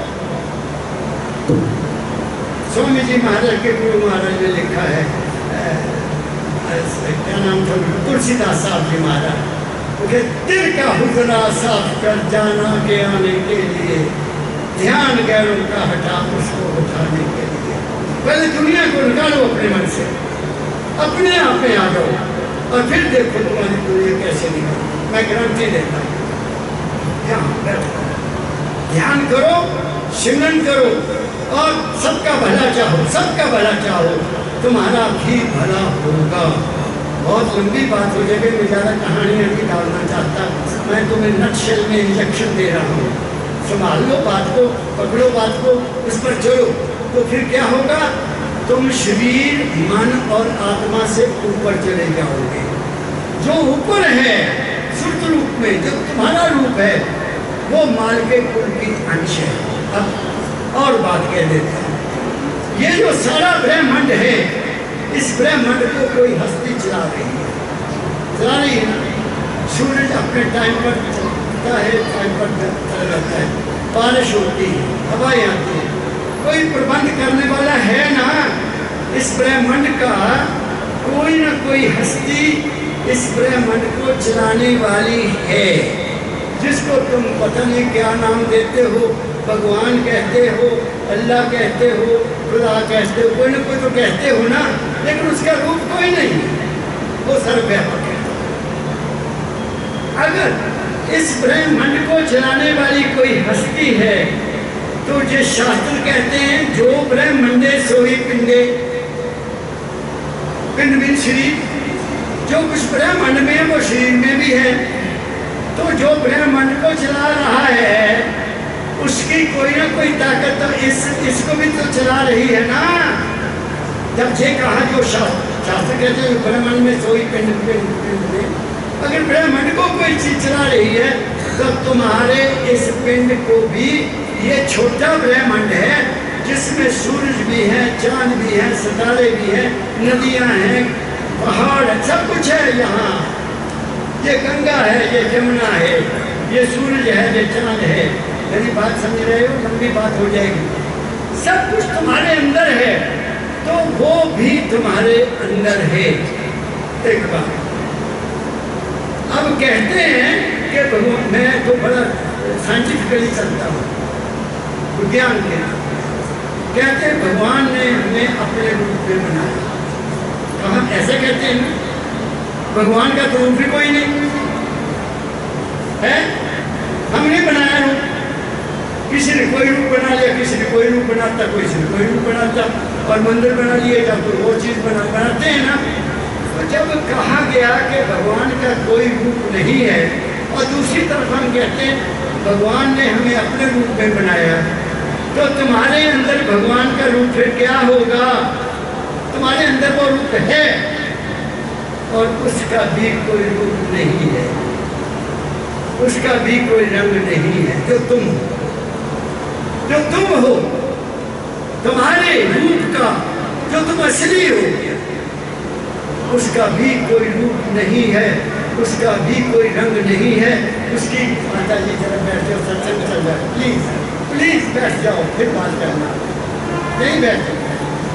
स्वामी जी महाराज के गुरु महाराज ने लिखा है, क्या नाम था, तुलसीदास साहब जी महाराज, वो कहते दिल का हुजरा साफ कर जाना के आने के लिए, ध्यान गैरों का हटा उसको उठाने के लिए। पहले दुनिया को निकालो अपने मन से, अपने आप में आ जाओ, और फिर देखो तुम्हारी दुनिया कैसे निकल। मैं गारंटी देता हूँ। ध्यान करो, सिमरन करो, और सबका भला चाहो, सबका भला चाहो, तुम्हारा भी भला होगा। बहुत लंबी बात हो जाएगी, मैं ज़्यादा कहानियाँ नहीं डालना चाहता, मैं तुम्हें नटशेल में इंजेक्शन दे रहा हूँ। संभाल लो बात को, पकड़ो बात को, उस पर चलो, तो फिर क्या होगा? तुम शरीर, मन और आत्मा से ऊपर चले जाओगे। जो ऊपर है सुर्त रूप में, जो तुम्हारा रूप है, वो माल के कुल की अंश है। अब और बात कह देता हूँ, ये जो सारा ब्रह्मांड है, इस ब्रह्मांड को कोई हस्ती चला रही है, चला रही है ना। सूरज अपने टाइम पर चलता है, टाइम पर चला जाता है, बारिश होती है, हवाएं आती है, कोई प्रबंध करने वाला है ना। इस ब्रह्मांड का कोई ना कोई हस्ती इस ब्रह्मांड को चलाने वाली है, जिसको तुम पता नहीं क्या नाम देते हो, भगवान कहते हो, अल्लाह कहते हो, खुदा कहते हो, कोई ना कोई तो कहते हो ना, लेकिन उसका रूप कोई नहीं, वो सर्वव्यापक है। अगर इस ब्रह्मांड को चलाने वाली कोई हस्ती है, तो जो शास्त्र कहते हैं, जो ब्रह्मांडे सोई पिंडे, पिंड में शरीर, जो कुछ ब्रह्मांड में है वो शरीर में भी है। तो जो ब्रह्मांड को चला रहा है, उसकी कोई ना कोई ताकत तो इस इसको भी तो चला रही है ना। जब ये कहा, जो शास्त्र शास्त्र कहते हैं ब्रह्मांड में सोई पिंड पिंड पिंड में, अगर ब्रह्मांड को कोई चीज चला रही है, तो तुम्हारे इस पिंड को भी, ये छोटा ब्रह्मांड है जिसमें सूरज भी है, चांद भी है, सितारे भी हैं, नदियां हैं, पहाड़ है, सब कुछ है यहाँ। ये गंगा है, ये यमुना है, ये सूरज है, ये चांद है। मेरी बात समझ रहे हो? लंबी बात हो जाएगी। सब कुछ तुम्हारे अंदर है, तो वो भी तुम्हारे अंदर है। एक बात अब कहते हैं कि भगवान, मैं तो बड़ा साइंटिफिकली चलता हूँ, विज्ञान के कहते हैं भगवान ने हमें अपने रूप में बनाया। कहाँ ऐसे कहते हैं? भगवान का तो रूप भी कोई नहीं है, हमने बनाया रूप। किसी ने कोई रूप बना लिया, किसी ने कोई रूप बनाता, किसी ने कोई रूप बनाता, और मंदिर बना लिए, जब कोई और चीज बना बनाते हैं ना। तो जब कहा गया कि भगवान का कोई रूप नहीं है और दूसरी तरफ हम कहते हैं भगवान ने हमें अपने रूप में बनाया, तो तुम्हारे अंदर भगवान का रूप फिर क्या होगा? तुम्हारे अंदर वो रूप है और उसका भी कोई रूप नहीं है, उसका भी कोई रंग नहीं है। जो तुम हो, जो तुम हो, तुम्हारे रूप का जो तुम असली हो, उसका भी कोई रूप नहीं है, उसका भी कोई रंग नहीं है। उसकी माता जी जरा बैठ जाओ, सत्संग चल जाए, प्लीज प्लीज बैठ जाओ, फिर बात करना, नहीं बैठ जाओ।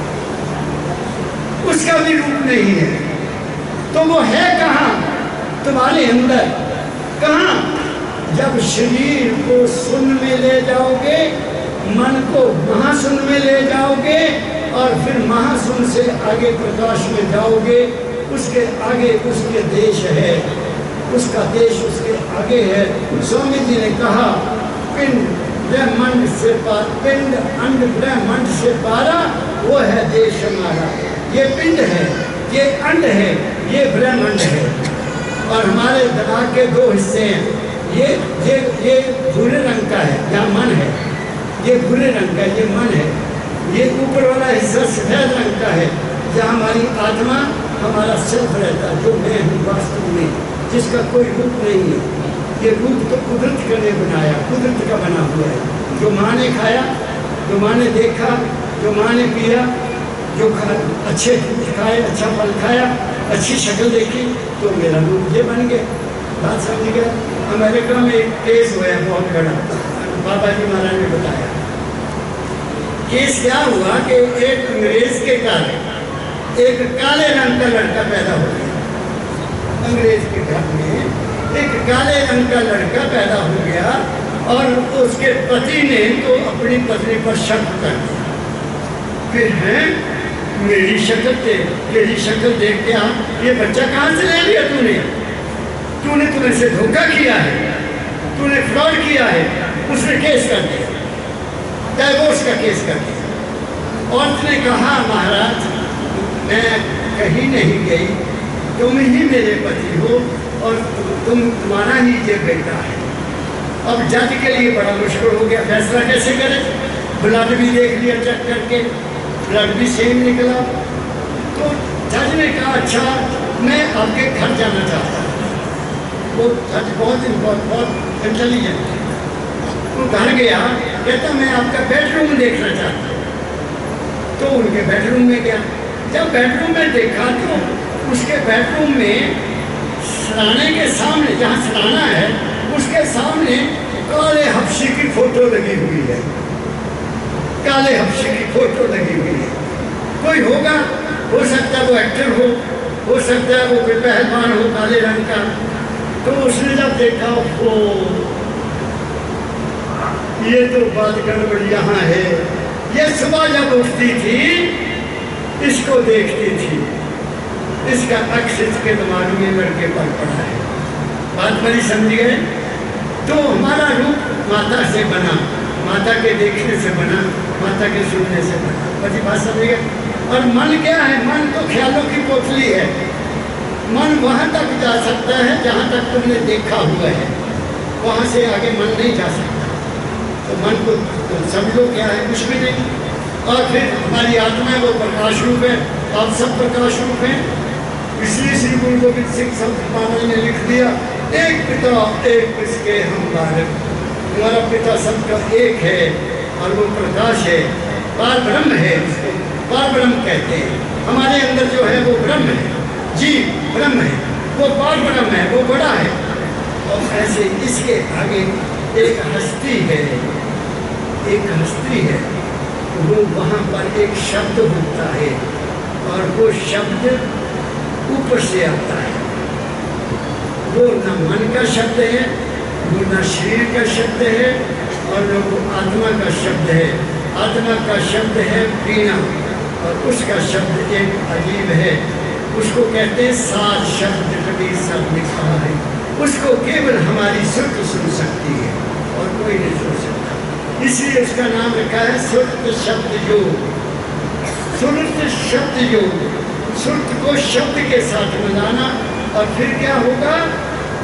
उसका भी रूप नहीं है, तो वो है कहाँ? तुम्हारे अंदर। कहाँ? जब शरीर को शून्य में ले जाओगे, मन को महाशून्य में ले जाओगे और फिर महाशून्य से आगे प्रकाश में जाओगे, उसके आगे उसके देश है, उसका देश उसके आगे है। स्वामी जी ने कहा पिंड ब्रह्मांड से पार, पिंड अंड ब्रह्मांड से पारा, वो है देश हमारा। ये पिंड है, ये अंड है, ये ब्रह्मांड है। और हमारे दिमाग के दो हिस्से हैं, ये ये ये भूरे रंग का है, यहाँ मन है, ये भूरे रंग का, ये मन है। ये ऊपर वाला हिस्सा सफेद रंग का है, जहाँ हमारी आत्मा, हमारा सिर्फ रहता है, जो मैं हूँ वास्तव में, जिसका कोई रूप नहीं है। ये रूप तो कुदरत का ने बनाया, कुदरत का बना हुआ है। जो माँ ने खाया, जो माँ ने देखा, जो माँ ने पिया, जो खा अच्छे दूध खाए, अच्छा फल खाया, अच्छी शक्ल देखी, तो मेरा रूप ये बन गया। बात समझ गया? अमेरिका में एक केस हुआ है बहुत बड़ा, बाबा जी महाराज ने बताया। केस क्या हुआ कि एक अंग्रेज के कारण एक काले रंग का लड़का पैदा हो गया। अंग्रेज के घर में एक काले रंग का लड़का पैदा हो गया और उसके पति ने तो अपनी पत्नी पर शक कर दिया। फिर है मेरी शक्ल देख, मेरी शक्ल देख के आप ये बच्चा कहाँ से ले लिया तूने? तूने तुम्हें से धोखा किया है, तूने फ्रॉड किया है। उसने केस कर दिया, डाइवोर्स का केस कर दिया। औरत ने कहा महाराज मैं कहीं नहीं गई, तुम ही मेरे पति हो और तुम तुम्हारा ही ये बेटा है। अब जज के लिए बड़ा मुश्किल हो गया, फैसला कैसे करे? ब्लड भी देख लिया चेक करके, ब्लड भी सेम निकला। तो जज ने कहा अच्छा मैं आपके घर जाना चाहता हूँ। वो जज बहुत बहुत बहुत इंटेलिजेंट है। वो घर गया, कहता मैं आपका बेडरूम देखना चाहता हूँ। तो उनके बेडरूम में गया। जब बेडरूम में देखा तो उसके बेडरूम में सराने के सामने, जहाँ सराना है उसके सामने काले हफ्सी की फोटो लगी हुई है। काले हफ्सी की फोटो लगी हुई है। कोई होगा, हो सकता है वो एक्टर हो, हो सकता है वो कोई पहलवान हो काले रंग का। तो उसने जब देखा वो ये तो बात गड़बड़ यहाँ है। ये सुबह जब उठती थी इसको देखती थी, इसका अक्स इसके दिमाग में लड़के पर पड़ा है। बात बड़ी समझ गए? तो हमारा रूप माता से बना, माता के देखने से बना, माता के सुनने से बना। बड़ी बात समझ गए? और मन क्या है? मन तो ख्यालों की पोटली है। मन वहाँ तक जा सकता है जहाँ तक तुमने देखा हुआ है, वहाँ से आगे मन नहीं जा सकता। तो मन को तो समझो क्या है, कुछ भी नहीं। और फिर हमारी आत्मा वो प्रकाश रूप है, आप सब प्रकाश रूप हैं। इसलिए श्री गुरु गोविंद सिंह संत महाराज ने लिख दिया एक पिता एक इसके हम बालक। हमारा पिता सबका एक है और वो प्रकाश है, पार ब्रह्म है, उसको पार ब्रह्म कहते हैं। हमारे अंदर जो है वो ब्रह्म है, जी ब्रह्म है, वो पार ब्रह्म है, वो बड़ा है। और ऐसे इसके आगे एक हस्ती है, एक हस्ती है, वो वहाँ पर एक शब्द होता है और वो शब्द ऊपर से आता है। वो न मन का शब्द है, वो न शरीर का शब्द है और न वो आत्मा का शब्द है। आत्मा का शब्द है वीणा और उसका शब्द एक अजीब है, उसको कहते हैं सात शब्द कबीर साहब ने कहा है। उसको केवल हमारी सुर्त सुन सकती है और कोई नहीं सुन सकता। इसलिए उसका नाम रखा है सुर्त शब्द योग। सुर्त शब्द योग, सुर्त को शब्द के साथ मिलाना और फिर क्या होगा?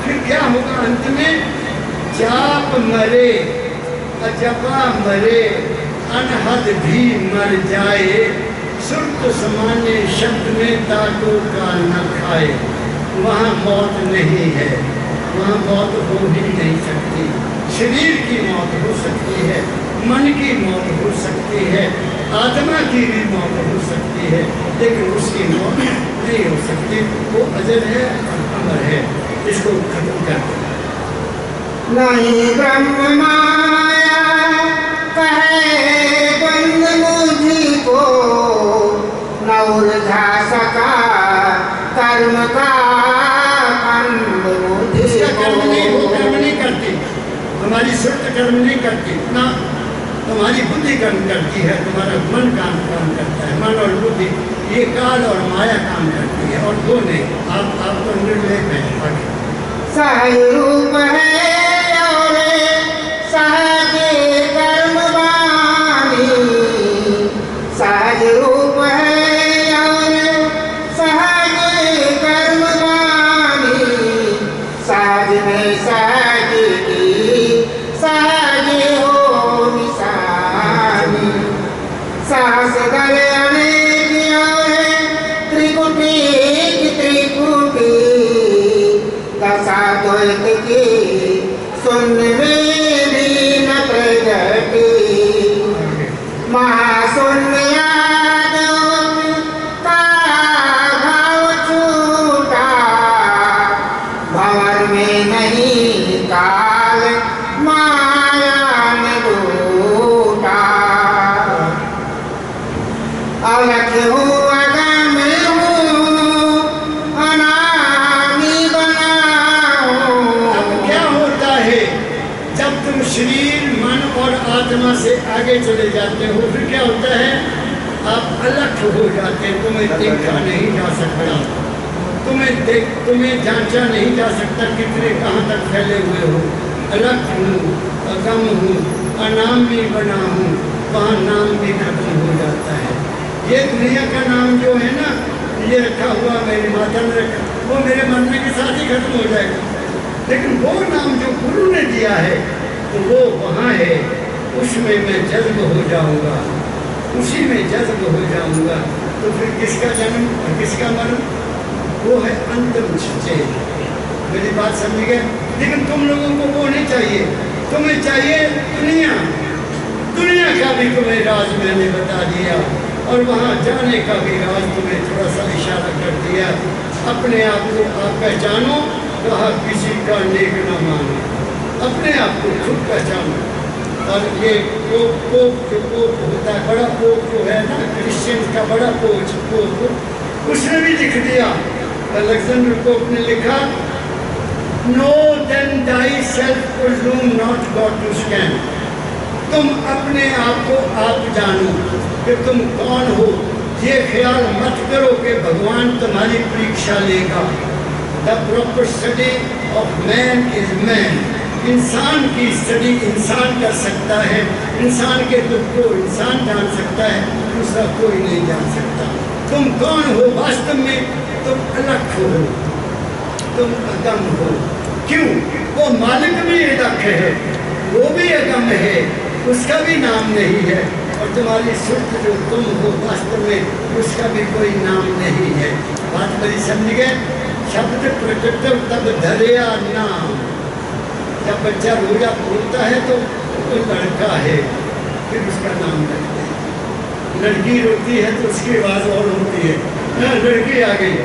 फिर क्या होगा अंत में? जाप मरे, अजपा मरे, अनहद भी मर जाए, सुर्त समाने शब्द में ताको का न खाए। वहाँ मौत नहीं है, वहाँ मौत हो ही नहीं सकती। शरीर की मौत हो सकती है, मन की मौत हो सकती है, आत्मा की भी मौत हो सकती है, लेकिन उसकी मौत नहीं हो सकती। वो अजर है और अमर है। इसको खत्म कर दो। नहीं ब्रह्म माया कहे बंद मुझको, न उलझा सका कर्म का बंद इसका कर्म नहीं, वो मुझको। कर्म नहीं करती, हमारी सुरत कर्म नहीं करती ना, तुम्हारी बुद्धि कर्म करती है, तुम्हारा मन काम काम करता है। मन और बुद्धि ये काल और माया काम करती है, और वो नहीं। आप आप तो निर्लेप है। आगे सहज रूप है और सहज कर्म वाणी, सहज रूप है और सहज कर्म वाणी, सहज में सहज की सहज हो निशानी। सहस दल अनेक और त्रिकुटी त्रिकुटी, दशा द्वैत की शून्य में भी न प्रगति। महाशून्य का भाव छूटा, भंवर में नहीं काल माया ने लूटा। अलख हूँ अगम हूँ अनामी बना हूँ। अब क्या होता है जब तुम शरीर मन और आत्मा से आगे चले जाते हो? फिर क्या होता है? आप अलग हो जाते, तुम्हें देखा नहीं जा सकता, तुम्हें देख तुम्हें जांचा नहीं जा सकता कितने कहाँ तक फैले हुए हो। अलग हूँ, अगम हूँ, अनामी बना हूँ, वहाँ नाम भी खत्म हो जाता है। ये दुनिया का नाम जो है ना, ये रखा हुआ मेरे माथा में रखा, वो मेरे मरने के साथ ही खत्म हो जाएगा। लेकिन वो नाम जो गुरु ने दिया है, तो वो वहाँ है, उसमें मैं जज्ब हो जाऊँगा, उसी में जज्ब हो जाऊँगा। तो फिर किसका जन्म और किसका मरण? वो है अंतिम चेत। मेरी बात समझ गए? लेकिन तुम लोगों को वो नहीं चाहिए, तुम्हें चाहिए दुनिया। दुनिया का भी तुम्हें राज मैंने बता दिया, और वहाँ जाने का भी राज तुम्हें थोड़ा सा इशारा कर दिया। अपने आप को आप पहचानो, कहा किसी का नेक न मानो, अपने आप को खुद पहचानो। और ये पोप पोप जो पोप होता है, बड़ा पोप जो है ना क्रिश्चियन का बड़ा पोच पोप, उसने भी लिख दिया, अलेक्जेंडर पोप ने लिखा, know then thy self presume not God to scan. तुम अपने आप को आप जानो कि तुम कौन हो। ये ख्याल मत करो कि भगवान तुम्हारी परीक्षा लेगा। The proper study of man is man. इंसान की स्टडी इंसान कर सकता है, इंसान के दुख को इंसान जान सकता है, दूसरा कोई नहीं जान सकता। तुम कौन हो वास्तव में? तुम अलग हो, तुम अगम हो। क्यों? वो मालिक भी अलग है, वो भी अगम है, उसका भी नाम नहीं है। और तुम्हारी सुर्त जो तुम हो वास्तव में, उसका भी कोई नाम नहीं है। बात बड़ी समझ गए? शब्द प्रकृत तब धरिया नाम। जब बच्चा रोजा बोलता है तो वो लड़का है, फिर उसका नाम रखते हैं। लड़की रोती है तो उसकी आवाज़ और होती है, लड़की आ गई,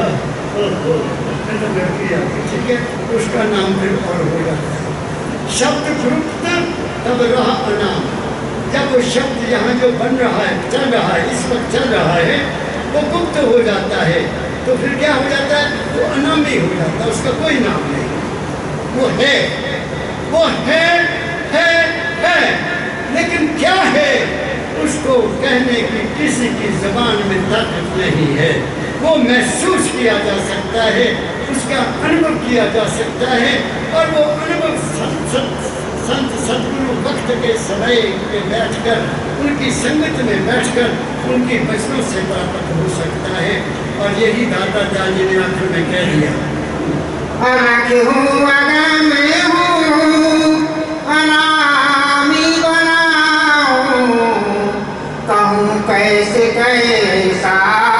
तो लड़की आ गई, ठीक है, उसका नाम फिर और हो जाता है। शब्द गुप्त तब रहा अनाम। जब वो शब्द यहाँ जो बन रहा है, चल रहा है, इस वक्त चल रहा है, वो गुप्त हो जाता है, तो फिर क्या हो जाता है? वो अनामी हो जाता है, उसका कोई नाम नहीं। वो है, वो है, है, है, लेकिन क्या है उसको कहने की किसी की जबान में ताकत नहीं है। वो महसूस किया जा सकता है, उसका अनुभव किया जा सकता है, और वो अनुभव संत संत सदगुरु वक्त के समय पे बैठकर, उनकी संगत में बैठकर, उनकी वचनों से प्राप्त हो सकता है। और यही दाता जी ने आखिर में कह दिया, अनख हूँ अगम हूँ अनामी बनाऊँ, कहूँ कैसे कैसा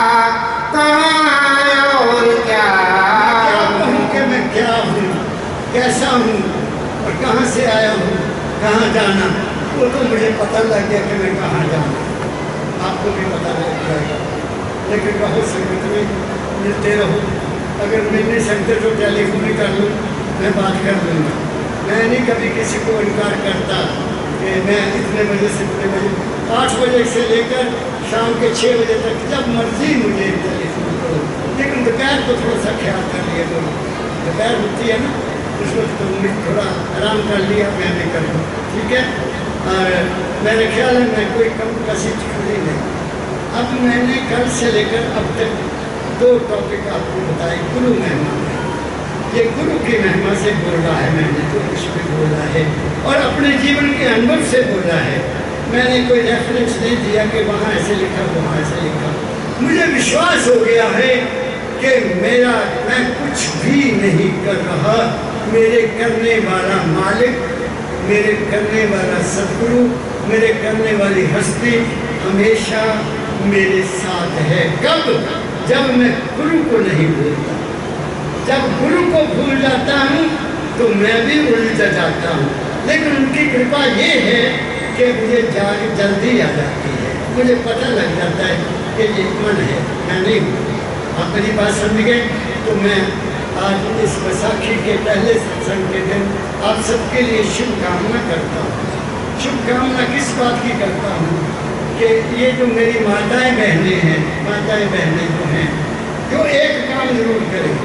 कहाँ और क्या कहूँ कि मैं क्या हूँ, कैसा हूँ और कहाँ से आया हूँ, कहाँ जाना, वो तो मुझे पता लग गया कि मैं कहाँ जाऊँ, आपको भी पता लग जाएगा। लेकिन रहो संगत में, मिलते रहो। अगर मिल नहीं सकते तो टेलीफोन ही कर लूँ, मैं बात कर लूँगा। मैं नहीं कभी किसी को इनकार करता कि मैं इतने बजे से इतने बजे, आठ बजे से लेकर शाम के छः बजे तक जब मर्जी मुझे टेलीफोन करो। लेकिन दोपहर को थोड़ा सा ख्याल कर लिया करो, दोपहर होती है ना, उस वक्त तो मुझे थोड़ा आराम कर लिया, मैं भी कर लूँ, ठीक है। और मेरे ख्याल है मैं कोई कम कसी छोड़ी नहीं। अब मैंने कल से लेकर अब तक दो टॉपिक आपको बताए। गुरु महिमा, ये गुरु की महिमा से बोला है मैंने, तो कुछ भी बोला है और अपने जीवन के अनुभव से बोला है। मैंने कोई रेफरेंस नहीं दिया कि वहाँ ऐसे लिखा वहाँ ऐसे लिखा। मुझे विश्वास हो गया है कि मेरा मैं कुछ भी नहीं कर रहा, मेरे करने वाला मालिक, मेरे करने वाला सदगुरु, मेरे करने वाली हस्ती हमेशा मेरे साथ है। कब? जब मैं गुरु को नहीं भूलता। जब गुरु को भूल जाता हूँ तो मैं भी उलझ जाता हूँ। लेकिन उनकी कृपा ये है कि मुझे जाग जल्दी आ जाती है, मुझे पता लग जाता है कि ये मन है, मैं नहीं हूँ। आप मेरी बात समझ गए? तो मैं आज इस बैसाखी के पहले सत्संग के दिन आप सबके लिए शुभकामना करता हूँ। शुभकामना किस बात की करता हूँ कि ये जो मेरी माताएं बहनें हैं, माताएं बहनें जो हैं, जो एक काम जरूर करें,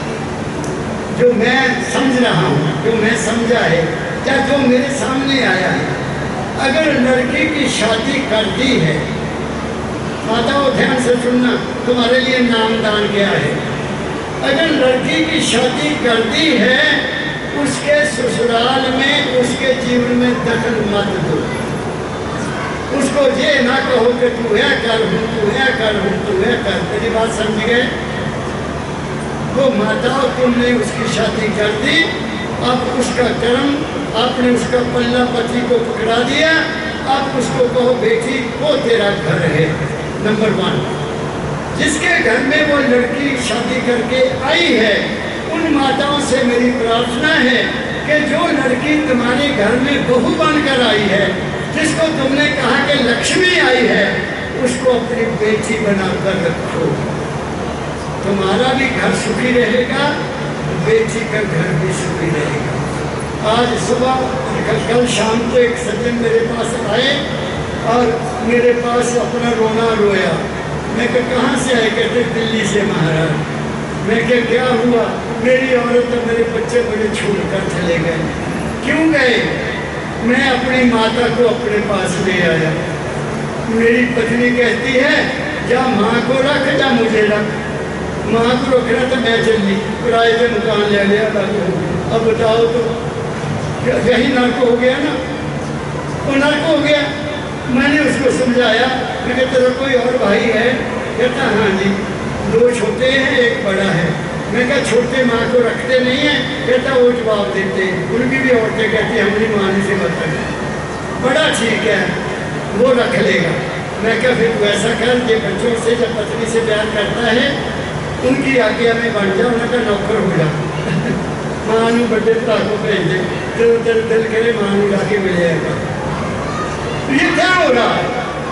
जो मैं समझ रहा हूँ, जो मैं समझा है या जो मेरे सामने आया है। अगर लड़की की शादी कर दी है, माताओं ध्यान से सुनना, तुम्हारे लिए नामदान क्या है। अगर लड़की की शादी कर दी है, उसके ससुराल में उसके जीवन में दखल मत दो। उसको ये ना कहो कि तू है कर हूँ, तू है कर हूँ, तू है कर। मेरी बात समझ गए? वो माताओं तुमने उसकी शादी कर दी, अब उसका कर्म, आपने उसका पल्ला पति को पकड़ा दिया, आप उसको कहो बेटी वो तेरा घर है। नंबर वन, जिसके घर में वो लड़की शादी करके आई है, उन माताओं से मेरी प्रार्थना है कि जो लड़की तुम्हारे घर में बहू बनकर आई है, जिसको तुमने कहा कि लक्ष्मी आई है, उसको अपनी बेटी बनाकर रखो। तुम्हारा भी घर सुखी रहेगा, बेटी का घर भी सुखी रहेगा। आज सुबह कल, कल शाम को एक सज्जन मेरे पास आए और मेरे पास अपना रोना रोया। मैं कहा कहाँ से आए? कहते दिल्ली से महाराज। मैं क्या क्या हुआ? मेरी औरत और मेरे बच्चे मुझे छोड़ कर चले गए। क्यों गए? मैं अपनी माता को अपने पास ले आया। मेरी पत्नी कहती है या माँ को रख या मुझे रख। माँ को रखना तो मैं चली, किराए पे मकान ले लिया। अब बताओ तो यही नर्क हो गया ना, वो नर्क हो गया। मैंने उसको समझाया, मैं कहता तेरा कोई और भाई है? कहता हाँ जी, दो छोटे हैं एक बड़ा है। मैं क्या छोटे माँ को रखते नहीं हैं? कहता वो जवाब देते हैं, उनकी भी औरतें कहती हैं हमारी माँ से बता। बड़ा ठीक है, वो रख लेगा। मैं क्या फिर वैसा कर, ये बच्चों से जब पत्नी से प्यार करता है उनकी आज्ञा में बन जा, उनका नौकर हो जा। माँ नू बड़े भरा को भेज दे, जो दिल दिल करे माँ नू लाके मिल जाएगा। ये क्या हो रहा है?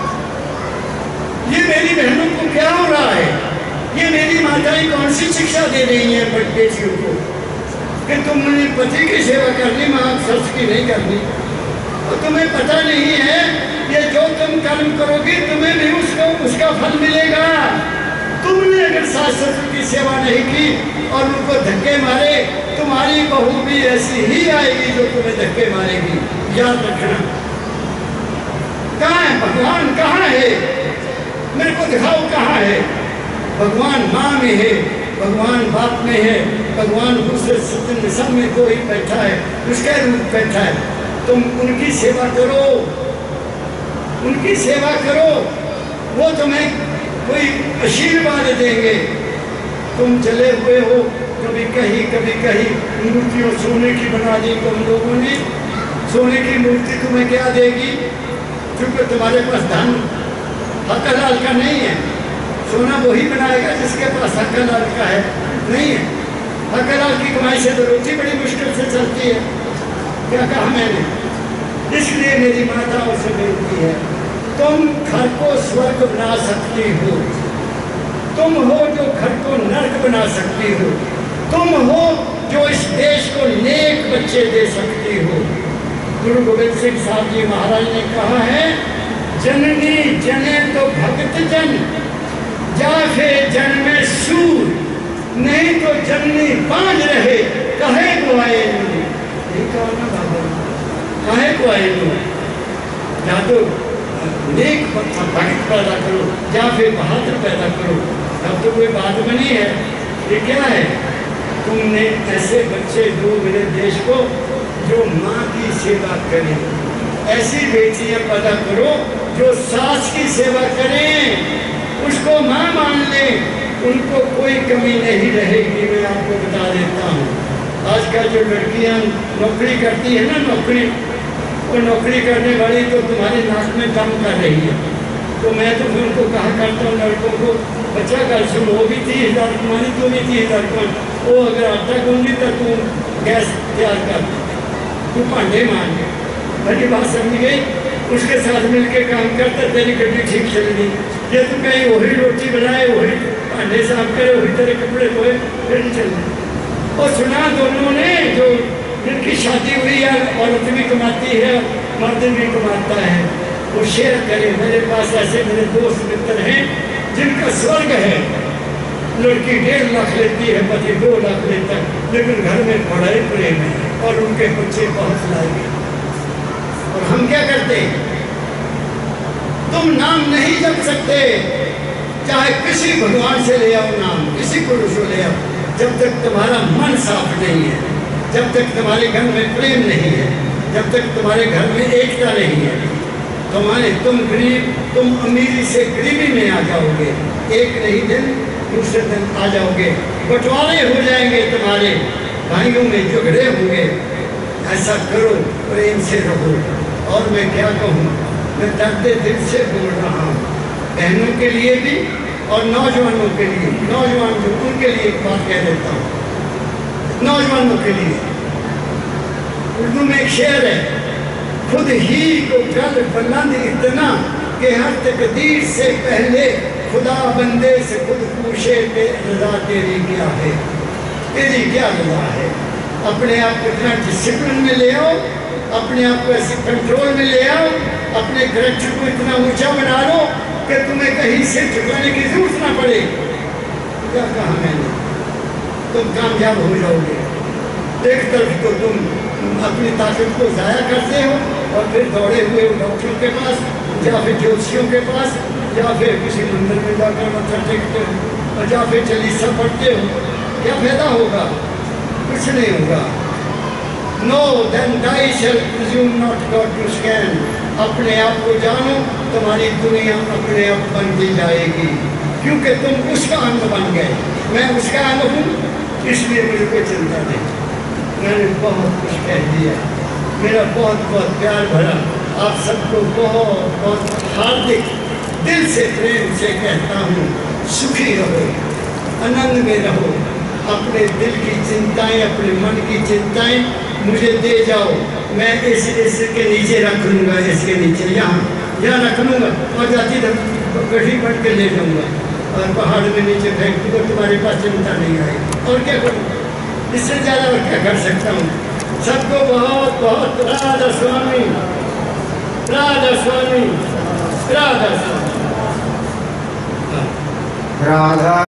ये मेरी बहनों को क्या हो रहा है? ये मेरी माताएं कौन सी शिक्षा दे रही हैं बेटियों को कि तुमने पति की सेवा करनी, माँ सच की नहीं करनी। और तुम्हें पता नहीं है ये जो तुम कर्म करोगे तुम्हें भी उसको उसका फल मिलेगा। तुमने अगर सास ससुर की सेवा नहीं की और उनको धक्के मारे, तुम्हारी बहू भी ऐसी ही आएगी जो तुम्हें धक्के मारेगी। याद रखना। कहाँ है भगवान? कहाँ है? मेरे को दिखाओ कहाँ है भगवान? माँ में है, भगवान बाप में है, भगवान दूसरे सत्य सब में कोई बैठा है, उसका रूप बैठा है। तुम उनकी सेवा करो, उनकी सेवा करो, वो तुम्हें कोई आशीर्वाद देंगे। तुम चले हुए हो कभी कहीं कभी कहीं मूर्तियों सोने की बना दी तुम लोगों ने। सोने की मूर्ति तुम्हें क्या देगी? क्योंकि तुम्हारे पास धन हक हलाल का नहीं है। सोना वही बनाएगा जिसके पास हक हलाल का है, नहीं है। हक हलाल की कमाई से तो रोटी बड़ी मुश्किल से चलती है। क्या कहा मैंने? इसलिए मेरी माताओं से बेनती है, तुम घर को स्वर्ग बना सकती हो, तुम हो जो घर को नर्क बना सकती हो, तुम हो जो इस देश को नेक बच्चे दे सकती हो। गुरु गोविंद सिंह साहब जी महाराज ने कहा है, जननी जने तो भगत जन, जाफे जन्मे सूर, नहीं तो जननी बांझ रहे, कहे को आए नहीं कहा ना बाबा, कहे को आए या तो नेक भक्त पैदा करो या फिर बहादुर पैदा करो। अब तो कोई बात बनी है। ये क्या है? तुमने ऐसे बच्चे दो मेरे देश को जो माँ की सेवा करें, ऐसी बेटियां पैदा करो जो सास की सेवा करें, उसको माँ मान लें, उनको कोई कमी नहीं रहेगी। मैं आपको बता देता हूँ, आजकल जो लड़कियां नौकरी करती है ना, नौकरी वो नौकरी करने वाली तो तुम्हारे नाक में दम कर रही है। तो मैं तो फिर उनको कहा करता हूँ लड़कों को, बच्चा कर सुन, वो भी तीस हज़ार कमानी, तो भी तीस हज़ार कमानी, वो अगर आटा गूंदी तो तू गैस तैयार कर, तू भांडे मान ले। मेरी बात समझ गई? उसके साथ मिल के काम करता, तेरी गड्डी ठीक चलेगी। ये तो कहीं वही रोटी बनाए, वही भांडे साफ करे, वही तेरे कपड़े धोए, फिर नहीं चलते। और सुना दोनों ने, जो जिनकी शादी हुई है, औरत भी कमाती है, मर्द भी कमाता है, वो शेयर करे। मेरे पास ऐसे मेरे दोस्त मित्र हैं जिनका स्वर्ग है, लड़की डेढ़ लाख लेती है, पति दो लाख लेता है, लेकिन घर में बड़े प्रेम है और उनके बच्चे बहुत लाएंगे। और हम क्या करते? तुम नाम नहीं जप सकते, चाहे किसी भगवान से ले आओ नाम, किसी पुरुष को ले आओ, जब तक तुम्हारा मन साफ नहीं है, जब तक तुम्हारे घर में प्रेम नहीं है, जब तक तुम्हारे घर में एकता नहीं है। तुम्हारे तुम गरीब तुम अमीरी से गरीबी में आ जाओगे, एक नहीं दिन दूसरे दिन आ जाओगे, बंटवारे हो जाएंगे, तुम्हारे भाइयों में झगड़े होंगे। ऐसा करो, प्रेम से रहो। और मैं क्या कहूँ, मैं दर्द दिल से बोल रहा हूँ, बहनों के लिए भी और नौजवानों के लिए। नौजवान जो, उनके लिए एक बात कह देता हूँ, नौजवानों के लिए। उर्दू में एक शेर है, खुद ही को गल बुलंद इतना कि हर तकदीर से पहले खुदा बंदे से खुद पूछे कि रजा तेरी क्या है, तेरी क्या रजा है। अपने आप को इतना डिसिप्लिन में ले आओ, अपने आप को ऐसे कंट्रोल में ले आओ, अपने कैरेक्टर को इतना ऊंचा बना लो कि तुम्हें कहीं से झुकाने की जरूरत ना पड़े। क्या कहा मैंने? तुम कामयाब हो जाओगे। एक तरफ तो तुम अपनी ताकत को ज़ाया करते हो और फिर दौड़े हुए डॉक्टरों के पास या फिर ज्योतिषियों के पास या फिर किसी मंदिर में जाकर मत्था टेकते हो और या फिर चालीसा पढ़ते हो। क्या फायदा होगा? कुछ नहीं होगा। Know then thy shall presume not God to scan. अपने आप को जानो, तुम्हारी दुनिया अपने आप बनती जाएगी, क्योंकि तुम उसका अंग बन गए। मैं उसका अंग हूँ, इसलिए मुझे कोई चिंता नहीं। मैंने बहुत कुछ कह दिया। मेरा बहुत बहुत प्यार भरा आप सबको बहुत बहुत हार्दिक दिल से प्रेम से कहता हूँ, सुखी रहो, आनंद में रहो। अपने दिल की चिंताएं, अपने मन की चिंताएं मुझे दे जाओ। मैं इस इसके नीचे रख लूँगा, इसके नीचे यहाँ यहाँ रख लूँगा और जाती गड्ढी बढ़ के ले जाऊँगा और पहाड़ में नीचे फेंक दूँगा। तुम्हारे पास चिंता नहीं आएगी। और क्या करूँ? इससे ज़्यादा और क्या कर सकता हूँ? सबको बहुत बहुत राधा स्वामी, राधा स्वामी, राधा स्वामी, राधा।